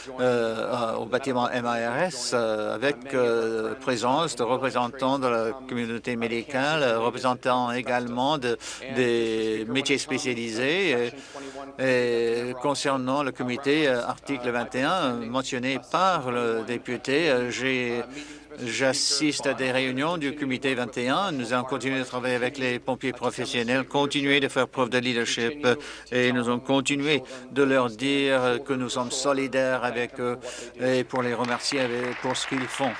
euh, au bâtiment M I R S, euh, avec euh, présence de représentants de la communauté médicale, représentants également de, des métiers spécialisés. Et, et concernant le comité euh, article vingt et un mentionné par le député, euh, j'ai J'assiste à des réunions du comité vingt et un. Nous allons continuer de travailler avec les pompiers professionnels, continuer de faire preuve de leadership et nous allons continuer de leur dire que nous sommes solidaires avec eux et pour les remercier pour ce qu'ils font.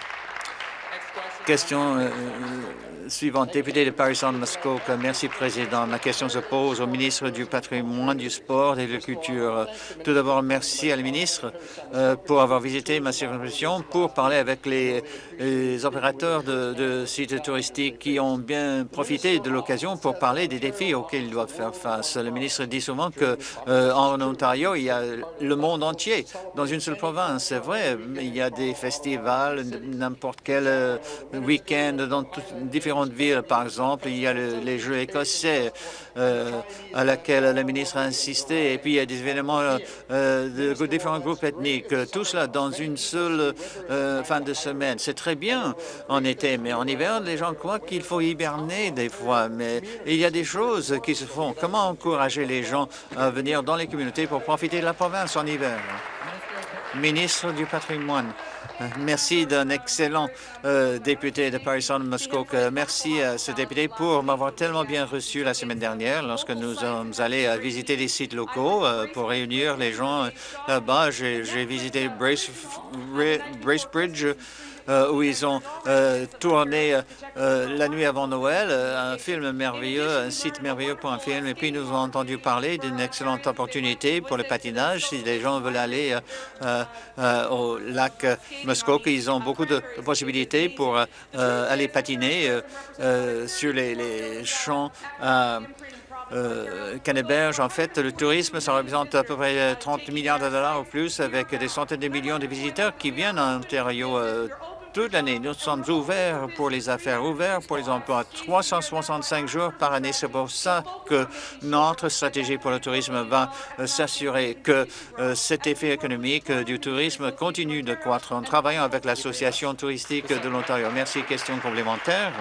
Question euh, suivante. Député de Paris-Centre-Muskoka. Merci, Président. Ma question se pose au ministre du Patrimoine, du Sport et de la Culture. Tout d'abord, merci à la ministre euh, pour avoir visité ma circonscription pour parler avec les, les opérateurs de, de sites touristiques qui ont bien profité de l'occasion pour parler des défis auxquels ils doivent faire face. Le ministre dit souvent que euh, en Ontario, il y a le monde entier dans une seule province. C'est vrai, il y a des festivals, n'importe quel euh, week-end dans toutes, différentes villes, par exemple. Il y a le, les Jeux écossais euh, à laquelle la ministre a insisté, et puis il y a des événements euh, de différents groupes ethniques. Tout cela dans une seule euh, fin de semaine. C'est très bien en été, mais en hiver, les gens croient qu'il faut hiberner des fois. Mais il y a des choses qui se font. Comment encourager les gens à venir dans les communautés pour profiter de la province en hiver? Ministre du Patrimoine. Merci d'un excellent euh, député de Paris-Centre-Muskoka. Merci à ce député pour m'avoir tellement bien reçu la semaine dernière lorsque nous sommes allés euh, visiter les sites locaux euh, pour réunir les gens euh, là-bas. J'ai visité Brace, Bracebridge, Euh, où ils ont euh, tourné euh, la nuit avant Noël, euh, un film merveilleux, un site merveilleux pour un film. Et puis, nous avons entendu parler d'une excellente opportunité pour le patinage. Si les gens veulent aller euh, euh, au lac Muskoka, ils ont beaucoup de, de possibilités pour euh, aller patiner euh, euh, sur les, les champs euh, Euh, Canneberge. En fait, le tourisme, ça représente à peu près trente milliards de dollars ou plus, avec des centaines de millions de visiteurs qui viennent en Ontario euh, toute l'année. Nous sommes ouverts pour les affaires, ouverts pour les emplois, trois cent soixante-cinq jours par année. C'est pour ça que notre stratégie pour le tourisme va euh, s'assurer que euh, cet effet économique euh, du tourisme continue de croître en travaillant avec l'Association touristique de l'Ontario. Merci. Question complémentaire.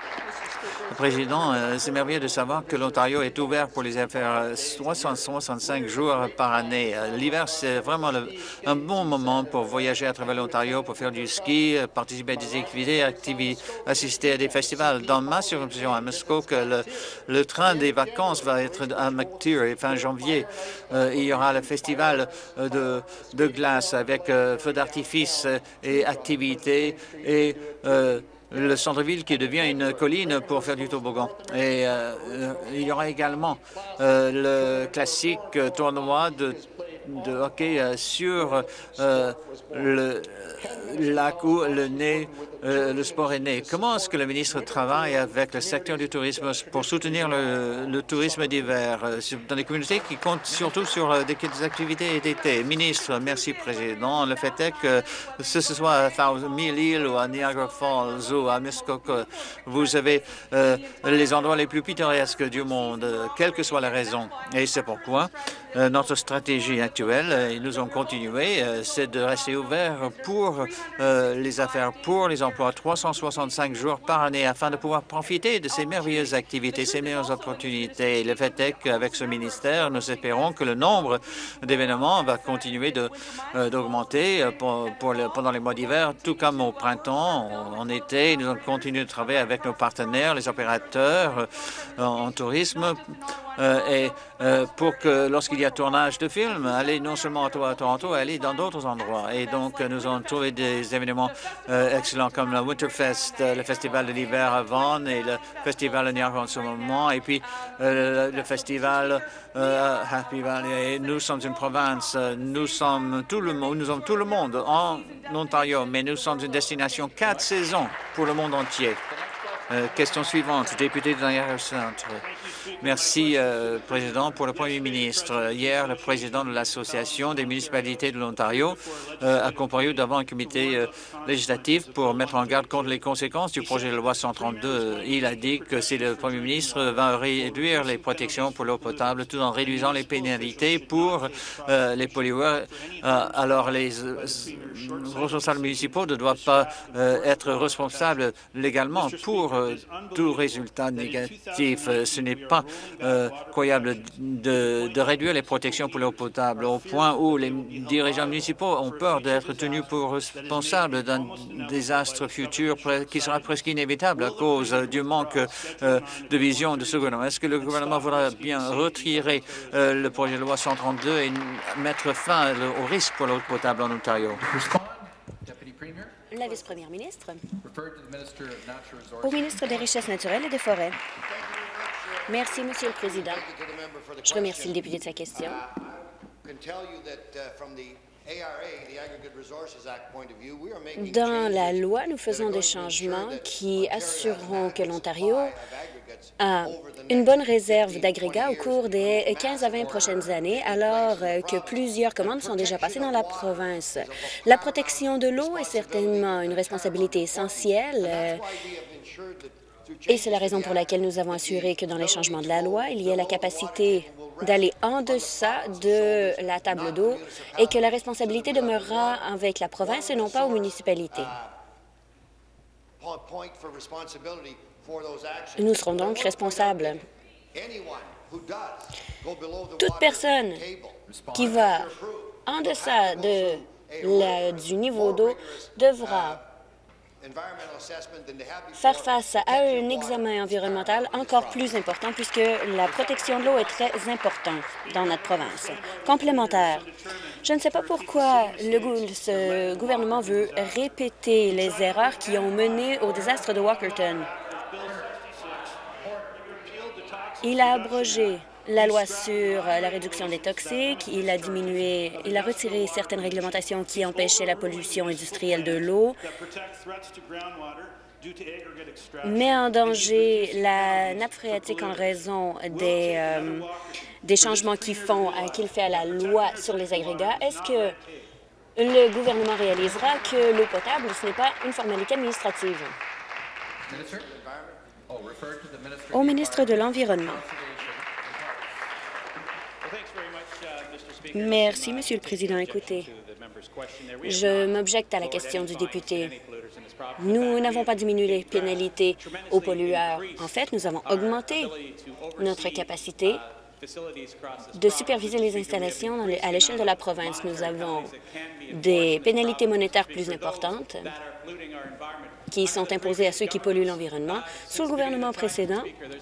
Président, euh, c'est merveilleux de savoir que l'Ontario est ouvert pour les affaires trois cent soixante-cinq jours par année. Euh, L'hiver, c'est vraiment le, un bon moment pour voyager à travers l'Ontario, pour faire du ski, euh, participer à des activités, activi assister à des festivals. Dans ma circonscription à Muskoka, le, le train des vacances va être à McTeer et fin janvier. Euh, il y aura le festival euh, de, de glace avec euh, feux d'artifice et activités et euh, le centre-ville qui devient une colline pour faire du toboggan. Et euh, il y aura également euh, le classique tournoi de, de hockey euh, sur euh, le lac où le nez euh, le sport est né. Comment est-ce que le ministre travaille avec le secteur du tourisme pour soutenir le, le tourisme d'hiver euh, dans des communautés qui comptent surtout sur euh, des, des activités d'été? Ministre, merci, Président. Le fait est que ce, ce soit à Thousand Mille Îles ou à Niagara Falls ou à Muskoka, vous avez euh, les endroits les plus pittoresques du monde, euh, quelle que soit la raison. Et c'est pourquoi euh, notre stratégie actuelle, euh, et nous allons continuer, euh, c'est de rester ouvert pour euh, les affaires, pour les emplois, trois cent soixante-cinq jours par année, afin de pouvoir profiter de ces merveilleuses activités, ces meilleures opportunités. Et le fait est qu'avec ce ministère, nous espérons que le nombre d'événements va continuer de, euh, d'augmenter pour, pour le, pendant les mois d'hiver, tout comme au printemps, en, en été. Nous allons continuer de travailler avec nos partenaires, les opérateurs euh, en tourisme, euh, et euh, pour que lorsqu'il y a tournage de films, aller non seulement à Toronto, aller dans d'autres endroits. Et donc, nous avons trouvé des événements euh, excellents comme le Winterfest, euh, le festival de l'hiver à Vaughan et le festival de Niagara en ce moment, et puis euh, le, le festival euh, Happy Valley. Et nous sommes une province, nous sommes tout le monde, nous sommes tout le monde en Ontario, mais nous sommes une destination quatre saisons pour le monde entier. Euh, question suivante, député de Niagara Centre. Merci, euh, Président. Pour le Premier ministre, hier, le président de l'Association des municipalités de l'Ontario euh, a comparu devant un comité euh, législatif pour mettre en garde contre les conséquences du projet de loi cent trente-deux. Il a dit que si le Premier ministre va réduire les protections pour l'eau potable tout en réduisant les pénalités pour euh, les pollueurs, euh, alors les euh, responsables municipaux ne doivent pas euh, être responsables légalement pour euh, tout résultat négatif. Ce n'est pas euh, croyable de, de réduire les protections pour l'eau potable au point où les dirigeants municipaux ont peur d'être tenus pour responsables d'un désastre futur qui sera presque inévitable à cause du manque euh, de vision de ce gouvernement. Est-ce que le gouvernement voudra bien retirer euh, le projet de loi cent trente-deux et mettre fin au risque pour l'eau potable en Ontario? La vice-première ministre. Au ministre des Richesses naturelles et des Forêts. Merci, Monsieur le Président. Je remercie le député de sa question. Dans la loi, nous faisons des changements qui assureront que l'Ontario a une bonne réserve d'agrégats au cours des quinze à vingt prochaines années, alors que plusieurs commandes sont déjà passées dans la province. La protection de l'eau est certainement une responsabilité essentielle. Et c'est la raison pour laquelle nous avons assuré que dans les changements de la loi, il y ait la capacité d'aller en deçà de la table d'eau et que la responsabilité demeurera avec la province et non pas aux municipalités. Nous serons donc responsables. Toute personne qui va en deçà de la, du niveau d'eau devra faire face à un examen environnemental encore plus important puisque la protection de l'eau est très importante dans notre province. Complémentaire, je ne sais pas pourquoi le, ce gouvernement veut répéter les erreurs qui ont mené au désastre de Walkerton. Il a abrogé la loi sur la réduction des toxiques, il a diminué, il a retiré certaines réglementations qui empêchaient la pollution industrielle de l'eau, met en danger la nappe phréatique en raison des, euh, des changements qu'il font, qu'il fait à la loi sur les agrégats. Est-ce que le gouvernement réalisera que l'eau potable, ce n'est pas une formalité administrative? Au ministre de l'Environnement. Merci, Monsieur le Président. Écoutez, je m'objecte à la question du député. Nous n'avons pas diminué les pénalités aux pollueurs. En fait, nous avons augmenté notre capacité de superviser les installations dans les, à l'échelle de la province. Nous avons des pénalités monétaires plus importantes qui sont imposées à ceux qui polluent l'environnement. Sous le gouvernement précédent,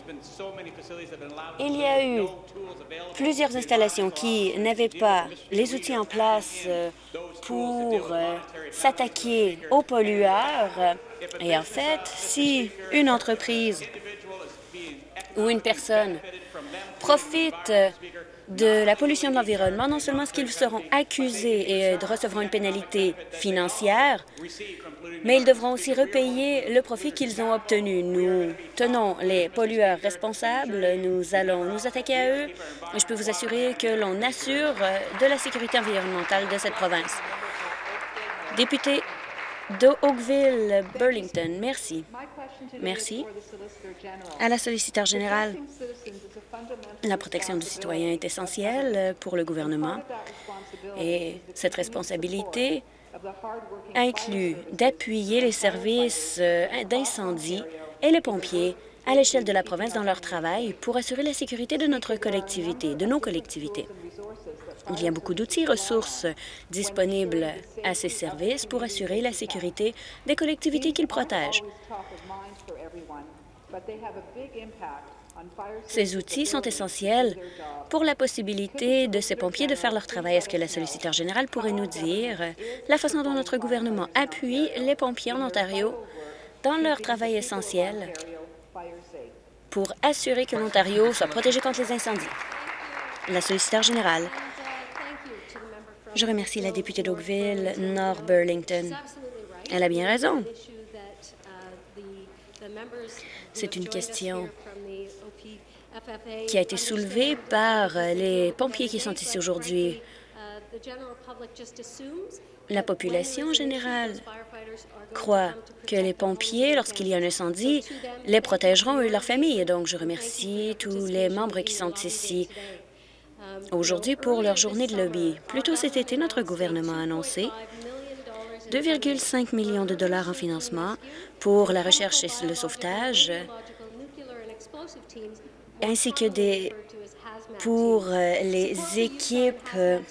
il y a eu plusieurs installations qui n'avaient pas les outils en place pour euh, s'attaquer aux pollueurs. Et en fait, si une entreprise ou une personne profite de la pollution de l'environnement, non seulement est-ce qu'ils seront accusés et de recevront une pénalité financière, mais ils devront aussi repayer le profit qu'ils ont obtenu. Nous tenons les pollueurs responsables, nous allons nous attaquer à eux, et je peux vous assurer que l'on assure de la sécurité environnementale de cette province. Député de Oakville-Burlington, merci. Merci. À la solliciteur générale, la protection du citoyen est essentielle pour le gouvernement et cette responsabilité inclut d'appuyer les services d'incendie et les pompiers à l'échelle de la province dans leur travail pour assurer la sécurité de notre collectivité, de nos collectivités. Il y a beaucoup d'outils et ressources disponibles à ces services pour assurer la sécurité des collectivités qu'ils protègent. Ces outils sont essentiels pour la possibilité de ces pompiers de faire leur travail. Est-ce que la solliciteur générale pourrait nous dire la façon dont notre gouvernement appuie les pompiers en Ontario dans leur travail essentiel pour assurer que l'Ontario soit protégé contre les incendies? La solliciteur générale. Je remercie la députée d'Oakville, Nord Burlington. Elle a bien raison. C'est une question qui a été soulevée par les pompiers qui sont ici aujourd'hui. La population générale croit que les pompiers, lorsqu'il y a un incendie, les protégeront eux et leurs familles. Donc, je remercie tous les membres qui sont ici aujourd'hui pour leur journée de lobby. Plus tôt cet été, notre gouvernement a annoncé deux virgule cinq millions de dollars en financement pour la recherche et le sauvetage, ainsi que des pour les équipes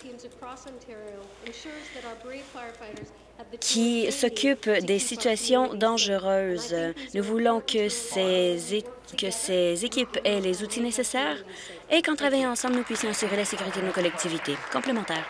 qui s'occupent des situations dangereuses. Nous voulons que ces, que ces équipes aient les outils nécessaires et qu'en travaillant ensemble, nous puissions assurer la sécurité de nos collectivités. Complémentaire.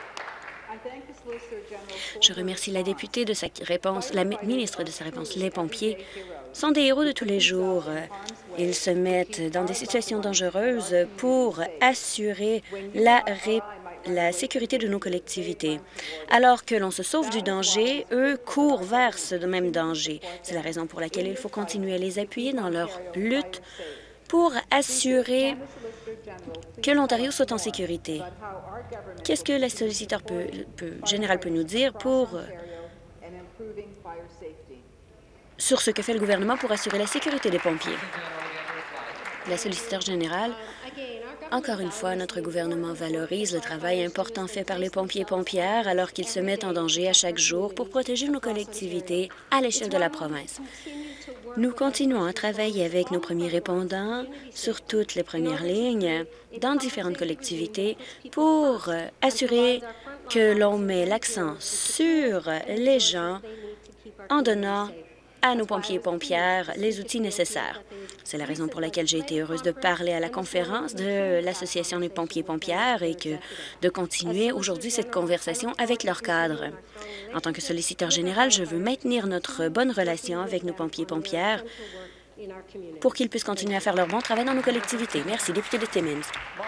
Je remercie la députée de sa réponse, la ministre de sa réponse. Les pompiers sont des héros de tous les jours. Ils se mettent dans des situations dangereuses pour assurer la réponse la sécurité de nos collectivités. Alors que l'on se sauve du danger, eux courent vers ce même danger. C'est la raison pour laquelle il faut continuer à les appuyer dans leur lutte pour assurer que l'Ontario soit en sécurité. Qu'est-ce que la solliciteur peut, peut, générale peut nous dire pour sur ce que fait le gouvernement pour assurer la sécurité des pompiers? La solliciteur générale. Encore une fois, notre gouvernement valorise le travail important fait par les pompiers et pompières alors qu'ils se mettent en danger à chaque jour pour protéger nos collectivités à l'échelle de la province. Nous continuons à travailler avec nos premiers répondants sur toutes les premières lignes dans différentes collectivités pour assurer que l'on met l'accent sur les gens en donnant à nos pompiers et pompières les outils nécessaires. C'est la raison pour laquelle j'ai été heureuse de parler à la conférence de l'Association des pompiers et pompières et que de continuer aujourd'hui cette conversation avec leurs cadres. En tant que solliciteur général, je veux maintenir notre bonne relation avec nos pompiers et pompières pour qu'ils puissent continuer à faire leur bon travail dans nos collectivités. Merci, député de Timmins.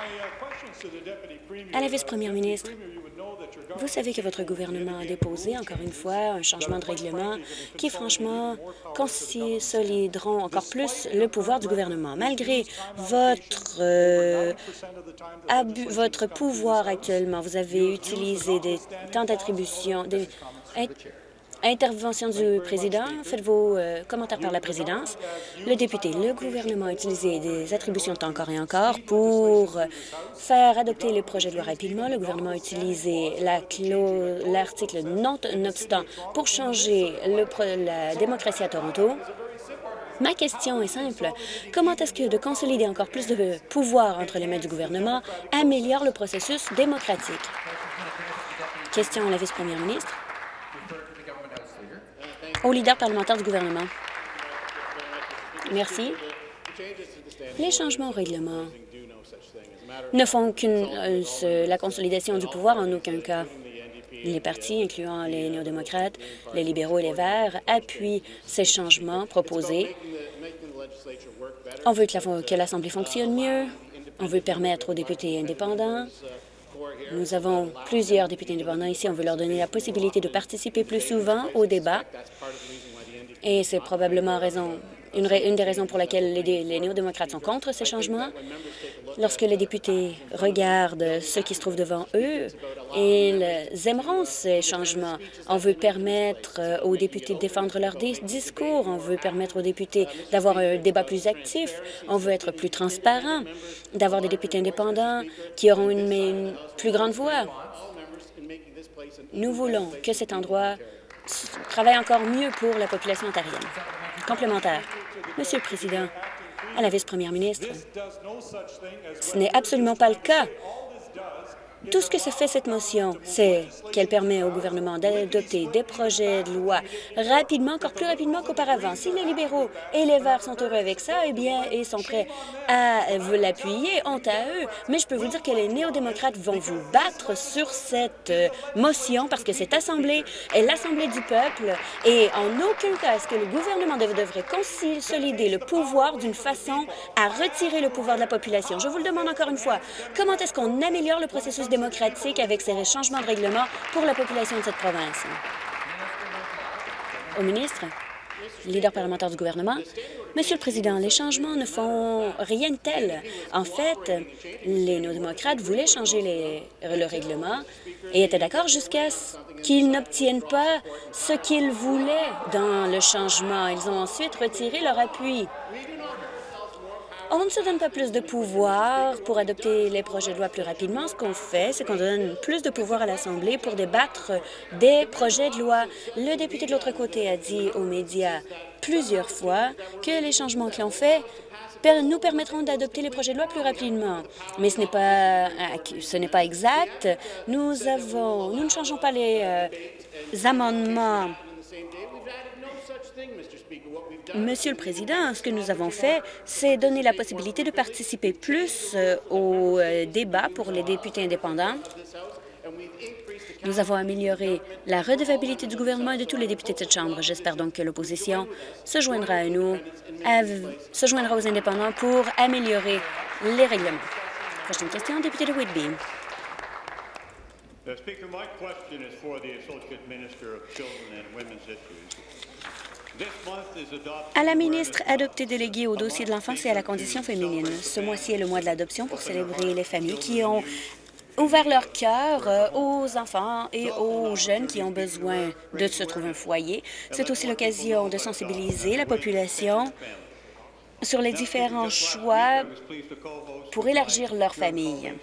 À la vice-première ministre, vous savez que votre gouvernement a déposé, encore une fois, un changement de règlement qui, franchement, consolideront encore plus le pouvoir du gouvernement. Malgré votre, euh, abus, votre pouvoir actuellement, vous avez utilisé des temps d'attribution, des intervention du président. Faites vos euh, commentaires par la présidence. Le député, le gouvernement a utilisé des attributions encore et encore pour faire adopter les projets de loi rapidement. Le gouvernement a utilisé l'article non-obstant pour changer le, la démocratie à Toronto. Ma question est simple. Comment est-ce que de consolider encore plus de pouvoir entre les mains du gouvernement améliore le processus démocratique? Question à la vice-première ministre. Au leader parlementaire du gouvernement. Merci. Les changements au règlement ne font qu'une euh, la consolidation du pouvoir en aucun cas. Les partis, incluant les néo-démocrates, les libéraux et les Verts, appuient ces changements proposés. On veut que l'Assemblée fonctionne mieux. On veut permettre aux députés indépendants. Nous avons plusieurs députés indépendants ici. On veut leur donner la possibilité de participer plus souvent au débat. Et c'est probablement raison, une, une des raisons pour lesquelles les, les néo-démocrates sont contre ces changements. Lorsque les députés regardent ce qui se trouve devant eux, ils aimeront ces changements. On veut permettre aux députés de défendre leur discours. On veut permettre aux députés d'avoir un débat plus actif. On veut être plus transparent, d'avoir des députés indépendants qui auront une, une plus grande voix. Nous voulons que cet endroit travaille encore mieux pour la population ontarienne. Complémentaire. Monsieur le Président, à la vice-première ministre, ce n'est absolument pas le cas. Tout ce que ça fait, cette motion, c'est qu'elle permet au gouvernement d'adopter des projets de loi rapidement, encore plus rapidement qu'auparavant. Si les libéraux et les Verts sont heureux avec ça, eh bien, ils sont prêts à l'appuyer, honte à eux. Mais je peux vous dire que les néo-démocrates vont vous battre sur cette euh, motion parce que cette Assemblée est l'Assemblée du peuple et en aucun cas est-ce que le gouvernement dev devrait consolider le pouvoir d'une façon à retirer le pouvoir de la population. Je vous le demande encore une fois, comment est-ce qu'on améliore le processus démocratique avec ces changements de règlement pour la population de cette province? Au ministre, leader parlementaire du gouvernement, Monsieur le Président, les changements ne font rien de tel. En fait, les néo-démocrates voulaient changer les, le règlement et étaient d'accord jusqu'à ce qu'ils n'obtiennent pas ce qu'ils voulaient dans le changement. Ils ont ensuite retiré leur appui. On ne se donne pas plus de pouvoir pour adopter les projets de loi plus rapidement. Ce qu'on fait, c'est qu'on donne plus de pouvoir à l'Assemblée pour débattre des projets de loi. Le député de l'autre côté a dit aux médias plusieurs fois que les changements qu'ils ont faits nous permettront d'adopter les projets de loi plus rapidement. Mais ce n'est pas, ce n'est pas exact. Nous avons, nous ne changeons pas les euh, amendements. Monsieur le Président, ce que nous avons fait, c'est donner la possibilité de participer plus euh, au euh, débat pour les députés indépendants. Nous avons amélioré la redevabilité du gouvernement et de tous les députés de cette Chambre. J'espère donc que l'opposition se joindra à nous, à, se joindra aux indépendants pour améliorer les règlements. Prochaine question, député de Whitby. Uh, Speaker, my question is for the Associate Minister of Children and Women's Issues. À la ministre adoptée déléguée au dossier de l'enfance et à la condition féminine. Ce mois-ci est le mois de l'adoption pour célébrer les familles qui ont ouvert leur cœur aux enfants et aux jeunes qui ont besoin de se trouver un foyer. C'est aussi l'occasion de sensibiliser la population sur les différents choix pour élargir leur famille.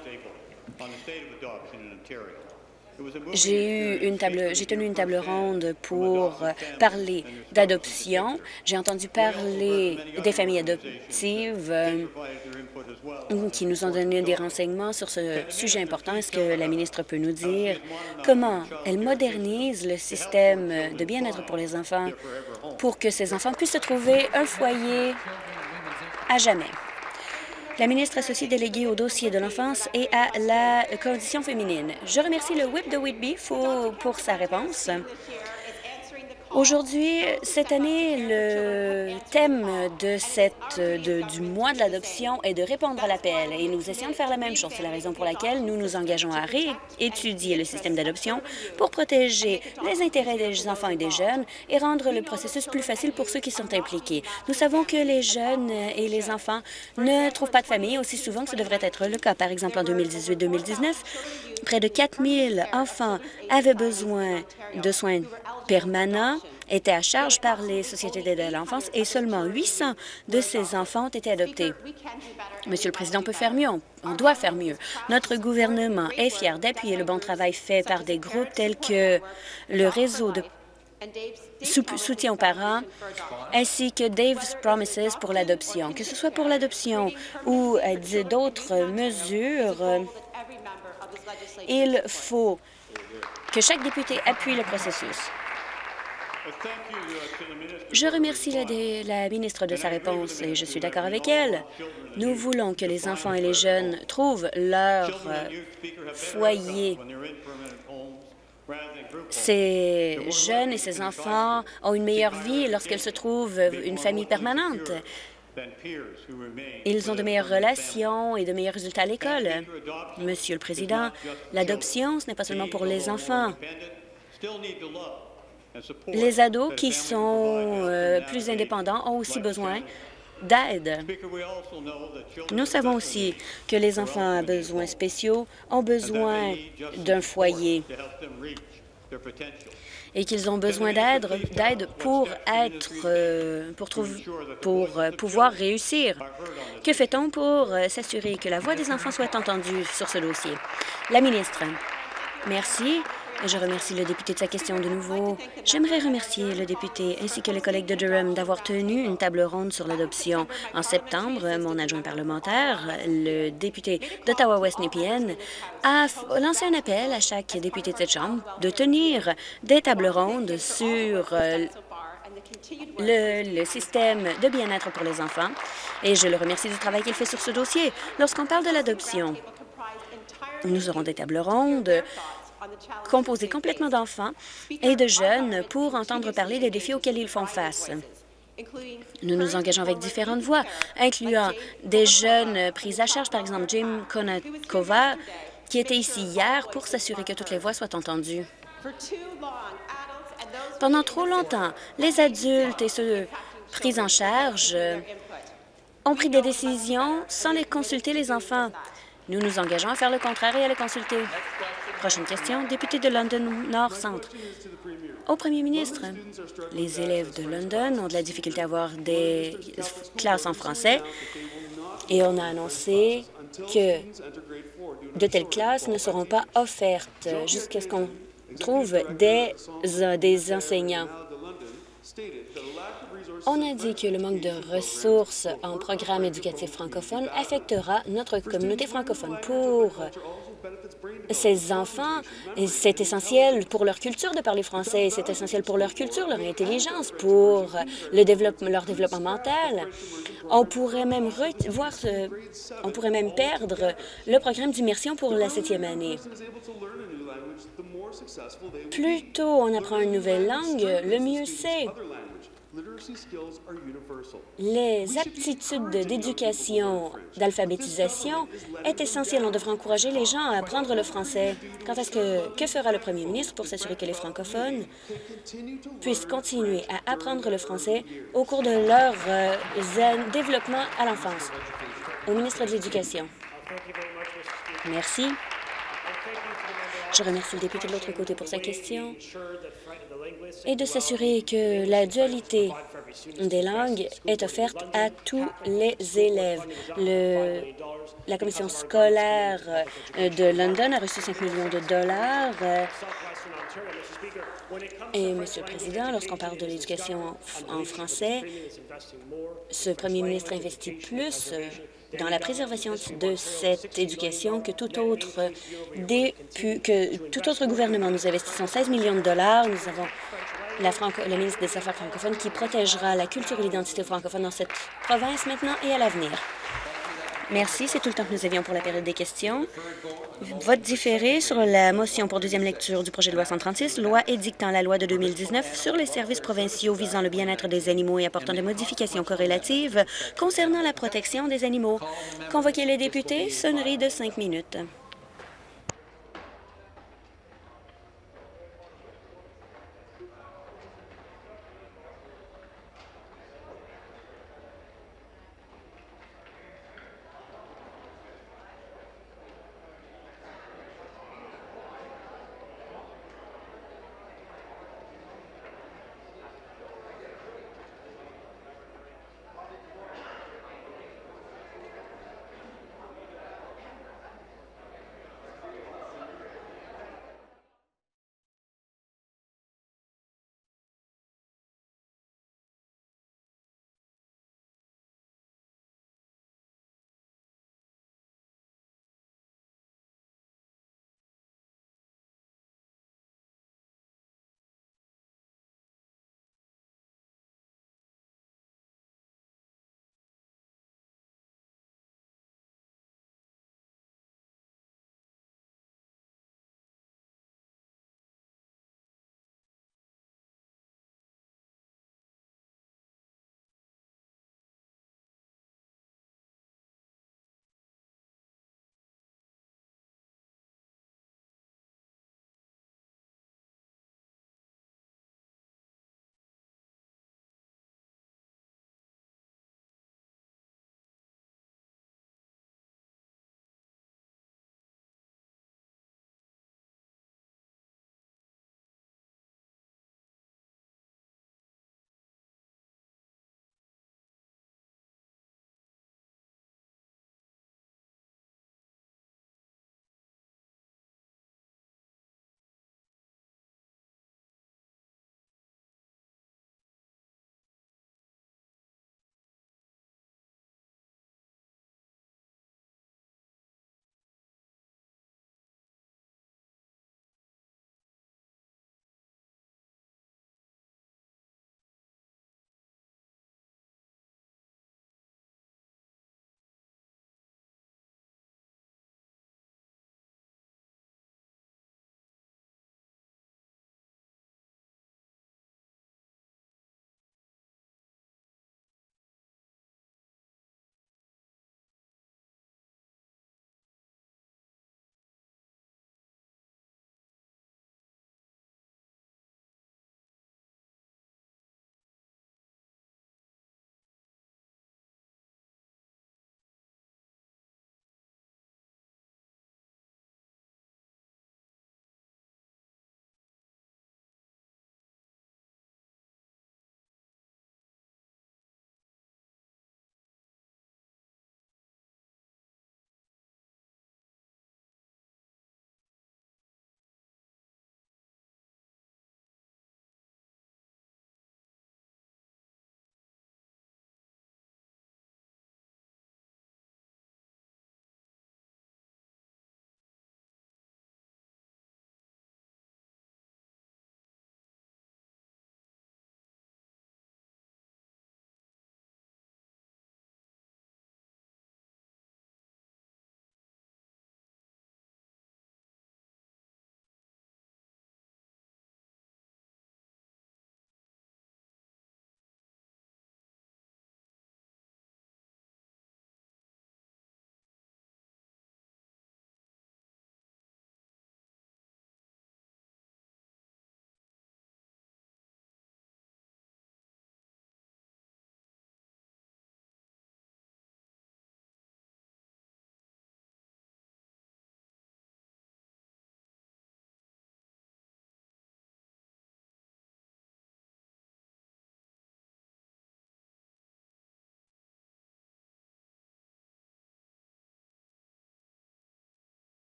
J'ai eu une table, j'ai tenu une table ronde pour parler d'adoption. J'ai entendu parler des familles adoptives euh, qui nous ont donné des renseignements sur ce sujet important. Est-ce que la ministre peut nous dire comment elle modernise le système de bien-être pour les enfants pour que ces enfants puissent se trouver un foyer à jamais? La ministre associée déléguée au dossier de l'enfance et à la condition féminine. Je remercie le whip de Whitby pour, pour sa réponse. Aujourd'hui, cette année, le thème de cette, de, du mois de l'adoption est de répondre à l'appel et nous essayons de faire la même chose. C'est la raison pour laquelle nous nous engageons à réétudier le système d'adoption pour protéger les intérêts des enfants et des jeunes et rendre le processus plus facile pour ceux qui sont impliqués. Nous savons que les jeunes et les enfants ne trouvent pas de famille aussi souvent que ce devrait être le cas. Par exemple, en deux mille dix-huit deux mille dix-neuf, près de quatre mille enfants avaient besoin de soins permanents, étaient à charge par les sociétés d'aide à l'enfance et seulement huit cents de ces enfants ont été adoptés. Monsieur le Président, on peut faire mieux, on, on doit faire mieux. Notre gouvernement est fier d'appuyer le bon travail fait par des groupes tels que le réseau de soutien aux parents, ainsi que Dave's Promises pour l'adoption. Que ce soit pour l'adoption ou euh, d'autres mesures, euh, il faut que chaque député appuie le processus. Je remercie la, la ministre de sa réponse et je suis d'accord avec elle. Nous voulons que les enfants et les jeunes trouvent leur euh, foyer. Ces jeunes et ces enfants ont une meilleure vie lorsqu'elles se trouvent une famille permanente. Ils ont de meilleures relations et de meilleurs résultats à l'école. Monsieur le Président, l'adoption, ce n'est pas seulement pour les enfants. Les ados qui sont euh, plus indépendants ont aussi besoin d'aide. Nous savons aussi que les enfants à besoins spéciaux ont besoin d'un foyer et qu'ils ont besoin d'aide d'aide pour être euh, pour trouver pour euh, pouvoir réussir. Que fait-on pour euh, s'assurer que la voix des enfants soit entendue sur ce dossier? La ministre. Merci. Je remercie le député de sa question de nouveau. J'aimerais remercier le député ainsi que les collègues de Durham d'avoir tenu une table ronde sur l'adoption. En septembre, mon adjoint parlementaire, le député d'Ottawa-West-Nepean, a lancé un appel à chaque député de cette Chambre de tenir des tables rondes sur euh, le, le système de bien-être pour les enfants. Et je le remercie du travail qu'il fait sur ce dossier. Lorsqu'on parle de l'adoption, nous aurons des tables rondes composé complètement d'enfants et de jeunes pour entendre parler des défis auxquels ils font face. Nous nous engageons avec différentes voix, incluant des jeunes pris à charge, par exemple Jim Konakova, qui était ici hier pour s'assurer que toutes les voix soient entendues. Pendant trop longtemps, les adultes et ceux pris en charge ont pris des décisions sans les consulter les enfants. Nous nous engageons à faire le contraire et à les consulter. Prochaine question, député de London Nord-Centre. Au premier ministre, les élèves de London ont de la difficulté à avoir des classes en français et on a annoncé que de telles classes ne seront pas offertes jusqu'à ce qu'on trouve des, des enseignants. On a dit que le manque de ressources en programme éducatif francophone affectera notre communauté francophone. Pour ces enfants, c'est essentiel pour leur culture de parler français, c'est essentiel pour leur culture, leur intelligence, pour le développement, leur développement mental. On pourrait même voir, ce, on pourrait même perdre le programme d'immersion pour la septième année. Plus tôt on apprend une nouvelle langue, le mieux c'est. Les aptitudes d'éducation, d'alphabétisation est essentielle. On devrait encourager les gens à apprendre le français. Quand est-ce que, que fera le premier ministre pour s'assurer que les francophones puissent continuer à apprendre le français au cours de leur euh, développement à l'enfance? Au ministre de l'Éducation. Merci. Je remercie le député de l'autre côté pour sa question et de s'assurer que la dualité des langues est offerte à tous les élèves. Le, la commission scolaire de London a reçu cinq millions de dollars. Et, Monsieur le Président, lorsqu'on parle de l'éducation en français, ce premier ministre investit plus dans la préservation de cette éducation que tout autre, dépu, que tout autre gouvernement. Nous investissons seize millions de dollars. Nous avons la, Franco la ministre des Affaires francophones qui protégera la culture et l'identité francophone dans cette province maintenant et à l'avenir. Merci. C'est tout le temps que nous avions pour la période des questions. Vote différé sur la motion pour deuxième lecture du projet de loi cent trente-six, loi édictant la loi de deux mille dix-neuf sur les services provinciaux visant le bien-être des animaux et apportant des modifications corrélatives concernant la protection des animaux. Convoquez les députés. Sonnerie de cinq minutes.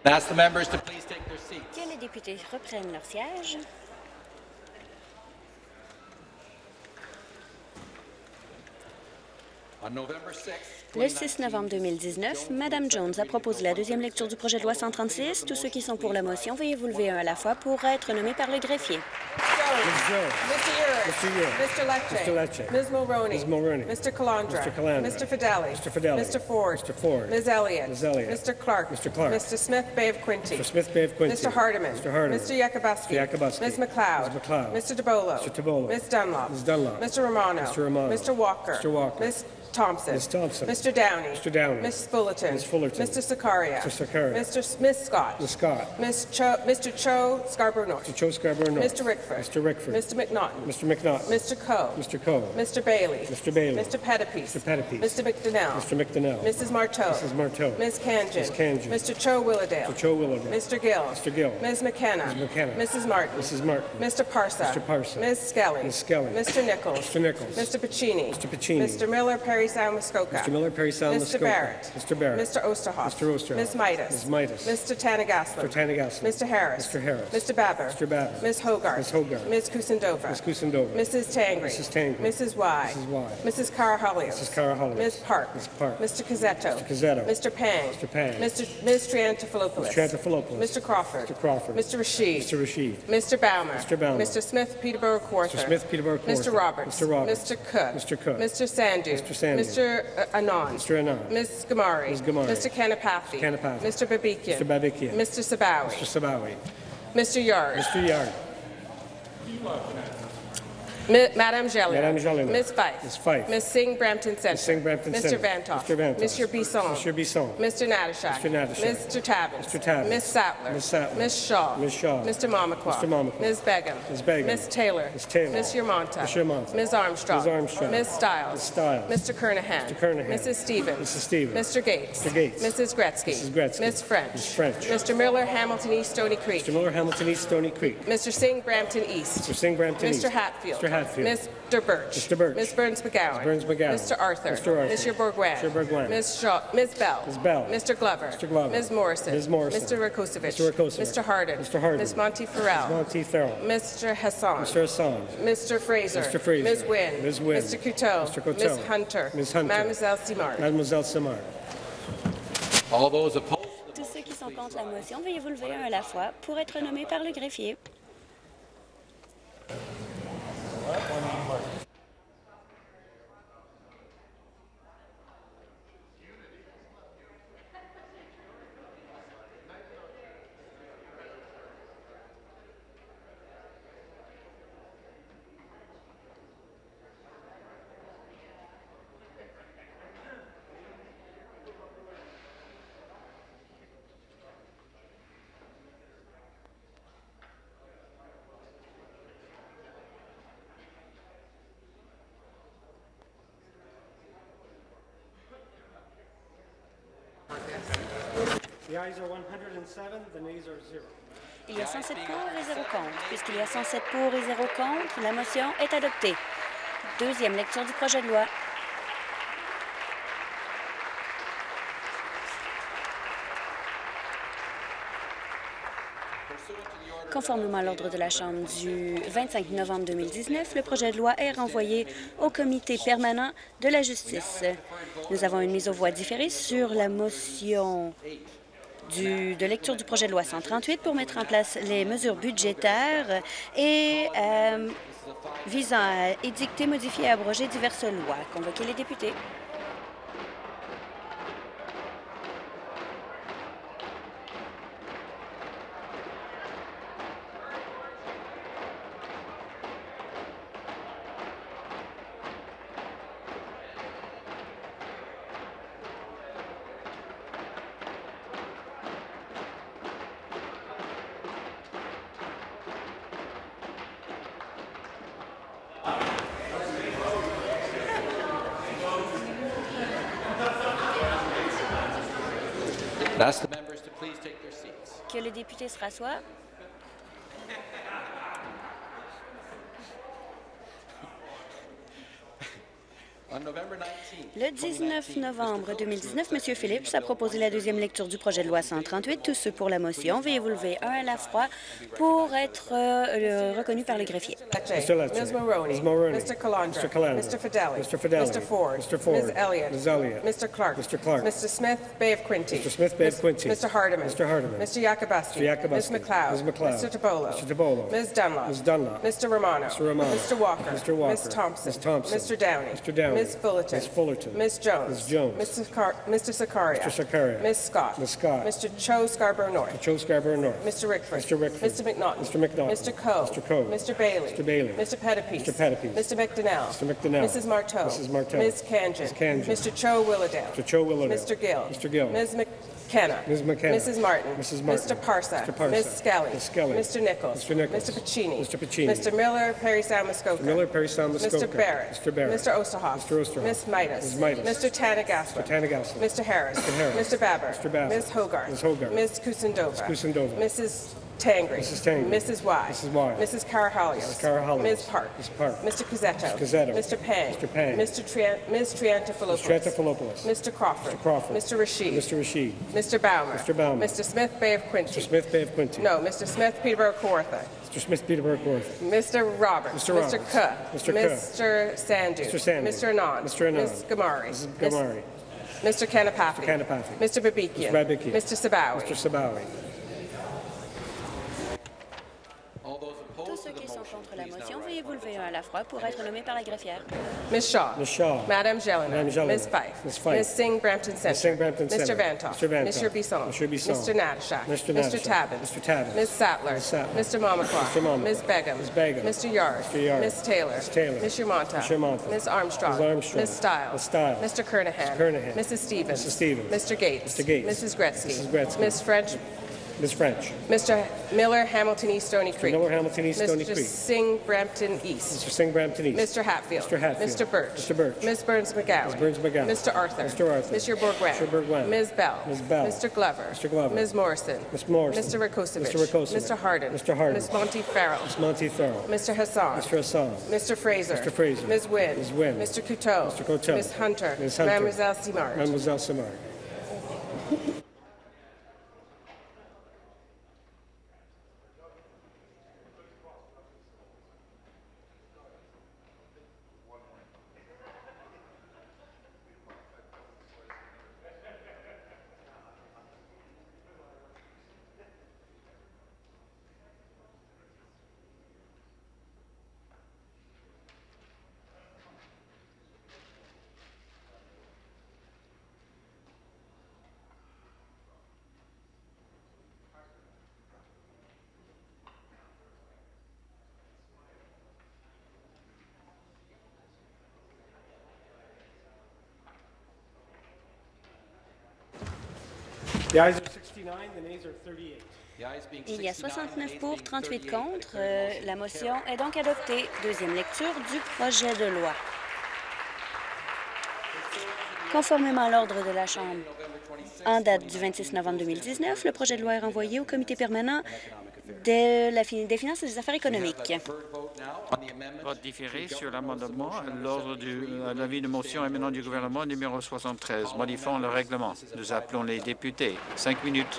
Ask the members to please take their seats. Que les députés reprennent leur siège. On November sixth, Le six novembre deux mille dix-neuf, Mme Jones a proposé la deuxième lecture du projet de loi cent trente-six. Tous ceux qui sont pour la motion, veuillez vous lever un à la fois pour être nommés par le greffier. Mister Urick. Mister Urick. Mister Lecce. Mister Lecce. Miz Mulroney. Miz Mulroney. Mister Calandra. Mister Calandra. Mister Fideli. Mister Fideli. Mister Ford. Mister Ford. Miz Elliott. Miz Elliott. Mister Clark. Mister Clark. Mister Smith Bay of Quinte. Mister Smith Bay of Quinte. Mister Hardiman. Mister Hardiman. Mister Yakubuski. Mister Yakubuski. Miz McLeod. Miz McLeod. Mister DeBolo. Mister DeBolo. Miz Dunlop. Miz Dunlop. Mister Romano. Mister Romano. Mister Walker. Mister Walker. Miz Thompson. Miz Thompson. Mister Downey. Mister Downey. Miz Fullerton. Miz Fullerton. Mister Sakaria. Mister Sakaria. Mister Smith Scott. Miz Scott. Miz Cho, Mister Cho Scarborough North. Mister Joe Scarborough North. Mister Rickford. Mister Rickford. Mister McNaughton. Mister McNaughton. Mister Coe. Mister Coe. Mister Bailey. Mister Bailey. Mister Pettipies. Mister Pettipies. Mister McDonnell. Mister McDonnell. Missus Marteau. Missus Marteau. Miz Kanjan. Miz Kanjan. Mister Cho Willowdale. Mister Cho Willowdale. Mister Gill. Mister Gill. Miz McKenna. Miz McKenna. Missus Martin. Missus Martin. Mister Parsa. Mister Parsa. Miz Skelly. Miz Skelly. Mister Nichols. Mister Nichols. Mister Pacini. Mister Pacini. Mister Miller, Perry Sound, Muskoka. Mister Miller, Perry Sound, Mister Muskoka. Barrett. Mister Barrett. Mister Osterhoff. Mister Osterhoff. Miz Midas. Miz Midas. Mister Tanagaslan. Mister Tanagaslan. Mister Harris. Mister Harris. Mister Babber. Mister Babber. Miz Hogarth. Miz Hogarth. Miz Kusendova. Miz Kusendova. Missus Tangri. Missus Tangri. Missus Y. Missus Y. Missus Cara Hollios. Missus Cara Hollios. Miz Park. Miz Park. Mister Cazzetto. Mister Cazzetto. Mister Pang. Mister Pang. Mister Miz Triantafilopoulos. Mister Triantafilopoulos. Mister Crawford. Mister Crawford. Mister Rashid. Mister Rashid. Mister Baumer. Mister Baumer. Mister Smith, Peterborough Quarter. Mister Smith, Peterborough Quarter. Mister Roberts. Mister Roberts. Mister Cook. Mister Cook. Mister Sandu. Mister Sandu. Mister uh, Anand. Mister Anand. Miz Gamari. Miz Gamari. Mister Kanapathy. Kanapathy. Mister Babikian. Mister Babikian. Mister Sabawi. Mister Sabawi. Mister Yard. Mister Yard. Mi Madame Gellin. Madame Gellin. Miz Fife. Miz Fife. Miz Singh Brampton Centre. Miz Singh Brampton Mister Centre. Vantoff. Mister Vantoff. Monsieur Bisson. Monsieur Bisson. Mister Natashak. Mister Natashak. Mister Tabbins. Mister Tabbins. Miss Sattler. Miss Sattler. Miss Shaw. Miss Shaw. Mister Mamakwa. Mister Mamakwa. Miz Begum. Miz Begum. Miss Taylor. Miss Taylor. Miss Yermonta. Miss Yermonta. Miz Armstrong. Miz Armstrong. Miss Stiles. Miss Stiles. Mister Kernahan. Mister Kernahan. Missus Stevens. Missus Stevens. Mister Gates. Mister Gates. Missus Gretzky. Missus Gretzky. Miss French. Miss French. Mister Miller, Hamilton East, Stony Creek. Mister Miller, Hamilton East, Stony Creek. Mister Singh, Brampton East. Mister Singh, Brampton Mister East. Hatfield. Mister Hatfield. Mister Birch. Mister Birch. Miss Burns McGowan. Miss Burns McGowan. Mister Arthur. Mister Arthur. Mister Bourguin. Mister Bourguin. Miss Shaw. Miss Bell. Miss Bell. Mister Glover. Mister Glover. Miss Morrison. Miss Morrison. Mister Rakosevich. Mister Rakosevich. Mister Hardin. Mister Hardin. Miss Monty Farrell. Miss Monty Farrell. Mister Hassan. Mister Hassan. Mister Fraser. Mister Fraser. Miss Wynn. Miss Wynn. Mister Couteau. Mister Couteau. Miss Hunter. Miss Hunter. Mademoiselle Simard. Mademoiselle Simard. All those opposed. Tous ceux qui sont contre la motion, veuillez vous lever un à la fois pour être nommés par le greffier. The ayes are one hundred seven, the nays are zero. Il y a cent sept pour et zéro contre. Puisqu'il y a cent sept pour et zéro contre, la motion est adoptée. Deuxième lecture du projet de loi. Conformément à l'ordre de la Chambre du vingt-cinq novembre deux mille dix-neuf, le projet de loi est renvoyé au Comité permanent de la justice. Nous avons une mise aux voix différée sur la motion du, de lecture du projet de loi cent trente-huit pour mettre en place les mesures budgétaires et euh, visant à édicter, modifier et abroger diverses lois. Convoquer les députés. Ask the members to please take their seats. Que les députés se rassoient. Le dix-neuf novembre deux mille dix-neuf, M. Phillips a proposé la deuxième lecture du projet de loi cent trente-huit. Tous ceux pour la motion, veuillez vous lever un à la fois pour être euh, reconnu par le greffier. Mister Miz Maroney. Miz Maroney. Mister Calandra. Mister Calandra. Mister Fidelli. Mister Fidelli. Mister Ford. Mister Ford. Miz Elliott. Miz Elliott. Mister Clark. Mister Clark. Mister Smith, Bay of Quinte. Mister Smith, Bay of Quinte. Mister Hardiman. Mister Hardiman. Mister Yakubuski. Mister Yakubuski. Miz McLeod. Miz McLeod. Mister Tabolo. Mister Tabolo. Miz Dunlop. Miz Dunlop. Mister Romano. Mister Romano. Mister Walker. Mister Walker. Miz Thompson. Miz Thompson. Mister Downey. Mister Downey. Miz Fullerton. Miz Fullerton. Miz Jones. Miz Jones. Mister Car Mister Sakaria. Mister Sakaria. Miz Scott. Miz Scott. Mister Cho Scarborough North. Joe Scarborough North. Mister Rickford. Mister Rickford. Mister McNaughton. Mister McNaughton. Mister Coe. Mister Coe. Mister Bailey. Mister Bailey. Mister Pettipies. Mister Pettipies. Mister McDonnell. Mister McDonnell. Missus Marteau. Missus Marteau. Miz Kanjan. Miz Kanjan. Mister Cho Willowdale. Mister Cho Willowdale. Mister Gill. Mister Gill. Miz McKenna. Miz McKenna. Missus Martin. Missus Martin. Mister Parsa. Mister Parsa. Miz Skelly. Miz Skelly. Mister Nichols. Mister Nichols. Mister Pacini. Mister Pacini. Mister Miller, Perry Sound Muskoka. Miller, Perry Sound Muskoka. Mister Barrett. Mister Barrett. Mister Osterhoff. Mister Osterhoff. Miss Midas. Miz Midas. Mister Tanagasla. Mister Tanagasla. Mister Harris. Mister Harris. Mister Babber. Mister Babber. Miz Hogarth. Miz Hogarth. Miz Kusendova. Miz Kusendova. Missus Tangri. Missus Tangri. Missus Y. Missus Y. Missus Carahalios. Missus Carahalios. Miz Park. Miz Park. Mister Cuzzetto. Mister Cuzzetto. Mister Pang. Mister Pang. Mister Trian Miz Triantafilopoulos. Mister Triantafilopoulos. Mister Crawford. Mister Crawford. Mister Rashid. Mister Rashid. Mister Baumer. Mister Baumer. Mister Smith, Bay of Quinte. Mister Smith, Bay of Quinte. No, Mister Smith, Peterborough, Kawartha. Mister Smith, Peterborough, Kawartha. Mister Roberts. Mister Mister Roberts. Kuh. Mister Kuh. Mister Sandu. Mister Sandu. Mister Anand. Mister Anand. Miz Gamari. Missus Miss- Gamari. Mister Kanapathy. Mister Kanapathy. Mister Babikian. Mister Babikian. Mister Sabawi. Mister Sabawi. Tous ceux qui sont contre la motion, veuillez vous lever un à la fois pour être nommé par la greffière. Miz Shaw. Miz Shaw. Madame Jelena. Madame Jelena. Miz Fife. Miz Fife. Miz Singh Brampton Center. Miz Singh Brampton Mister Center. Vantoff. Mister Vantoff. Mister Bisson. Mister Bisson. Mister Natashak. Mister Mister Natashak. Tabbins. Mister Tabbins. Miz Sattler. Miz Sattler. Mister Mamakwa. Mister Mamakwa. Miz Begum. Miz Begum. Mister Yard. Mister Yard. Miz Taylor. Miz Taylor. Miz Shermanta. Miz Shermanta. Miz Armstrong. Miz Armstrong. Miz Stiles. Miz Stiles. Mister Kernahan. Miz Kernahan. Missus Stevens. Missus Stevens. Mister Gates. Mister Gates. Missus Gretzky. Missus Gretzky. Miz French. Miz French. Mister Miller, Hamilton East, Stony Creek. Miller, Hamilton East, Stony Mister Creek. Singh, Brampton East. Mister Singh, Brampton East. Mister Hatfield. Mister Hatfield. Mister Birch. Mister Birch. Miz Burns McGowan. Miz Burns McGowan. Mister Arthur. Mister Arthur. Mister Bourgouin. Mister Bourgouin. Miz Bell. Miz Bell. Mister Glover. Mister Glover. Miz Morrison. Miz Morrison. Mister Rakosovic. Mister Rakosovic. Mister Hardin. Mister Hardin. Miz Monty Farrell. Miz Monty Farrell. Mister Hassan. Mister Hassan. Mister Fraser. Mister Fraser. Miz Wynn. Miz Wynn. Mister Couteau. Mister Couteau. Miz Hunter. Miz Hunter. Mademoiselle Simard. Mademoiselle Simard. The ayes are sixty-nine, the nays are thirty-eight. Il y a soixante-neuf pour, trente-huit contre. Euh, la motion est donc adoptée. Deuxième lecture du projet de loi. Conformément à l'ordre de la Chambre, en date du vingt-six novembre deux mille dix-neuf, le projet de loi est renvoyé au Comité permanent de la fin- des finances et des affaires économiques. Vote différé sur l'amendement. L'ordre du euh, l'avis de motion émanant du gouvernement numéro soixante-treize, modifiant le règlement. Nous appelons les députés. Cinq minutes.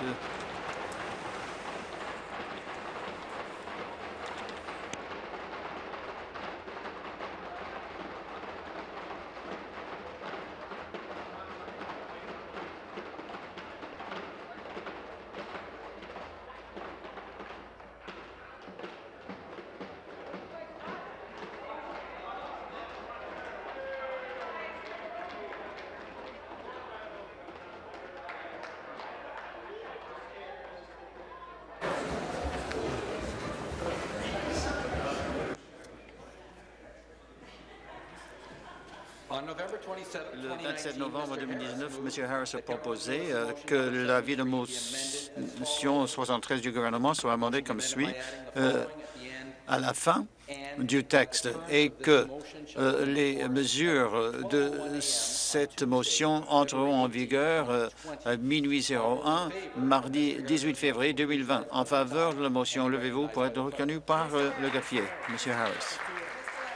Le vingt-sept novembre deux mille dix-neuf, M. Harris a proposé euh, que l'avis de motion soixante-treize du gouvernement soit amendé comme suit euh, à la fin du texte et que euh, les mesures de cette motion entreront en vigueur euh, à minuit zéro un, mardi dix-huit février deux mille vingt. En faveur de la motion, levez-vous pour être reconnu par euh, le greffier. M. Harris.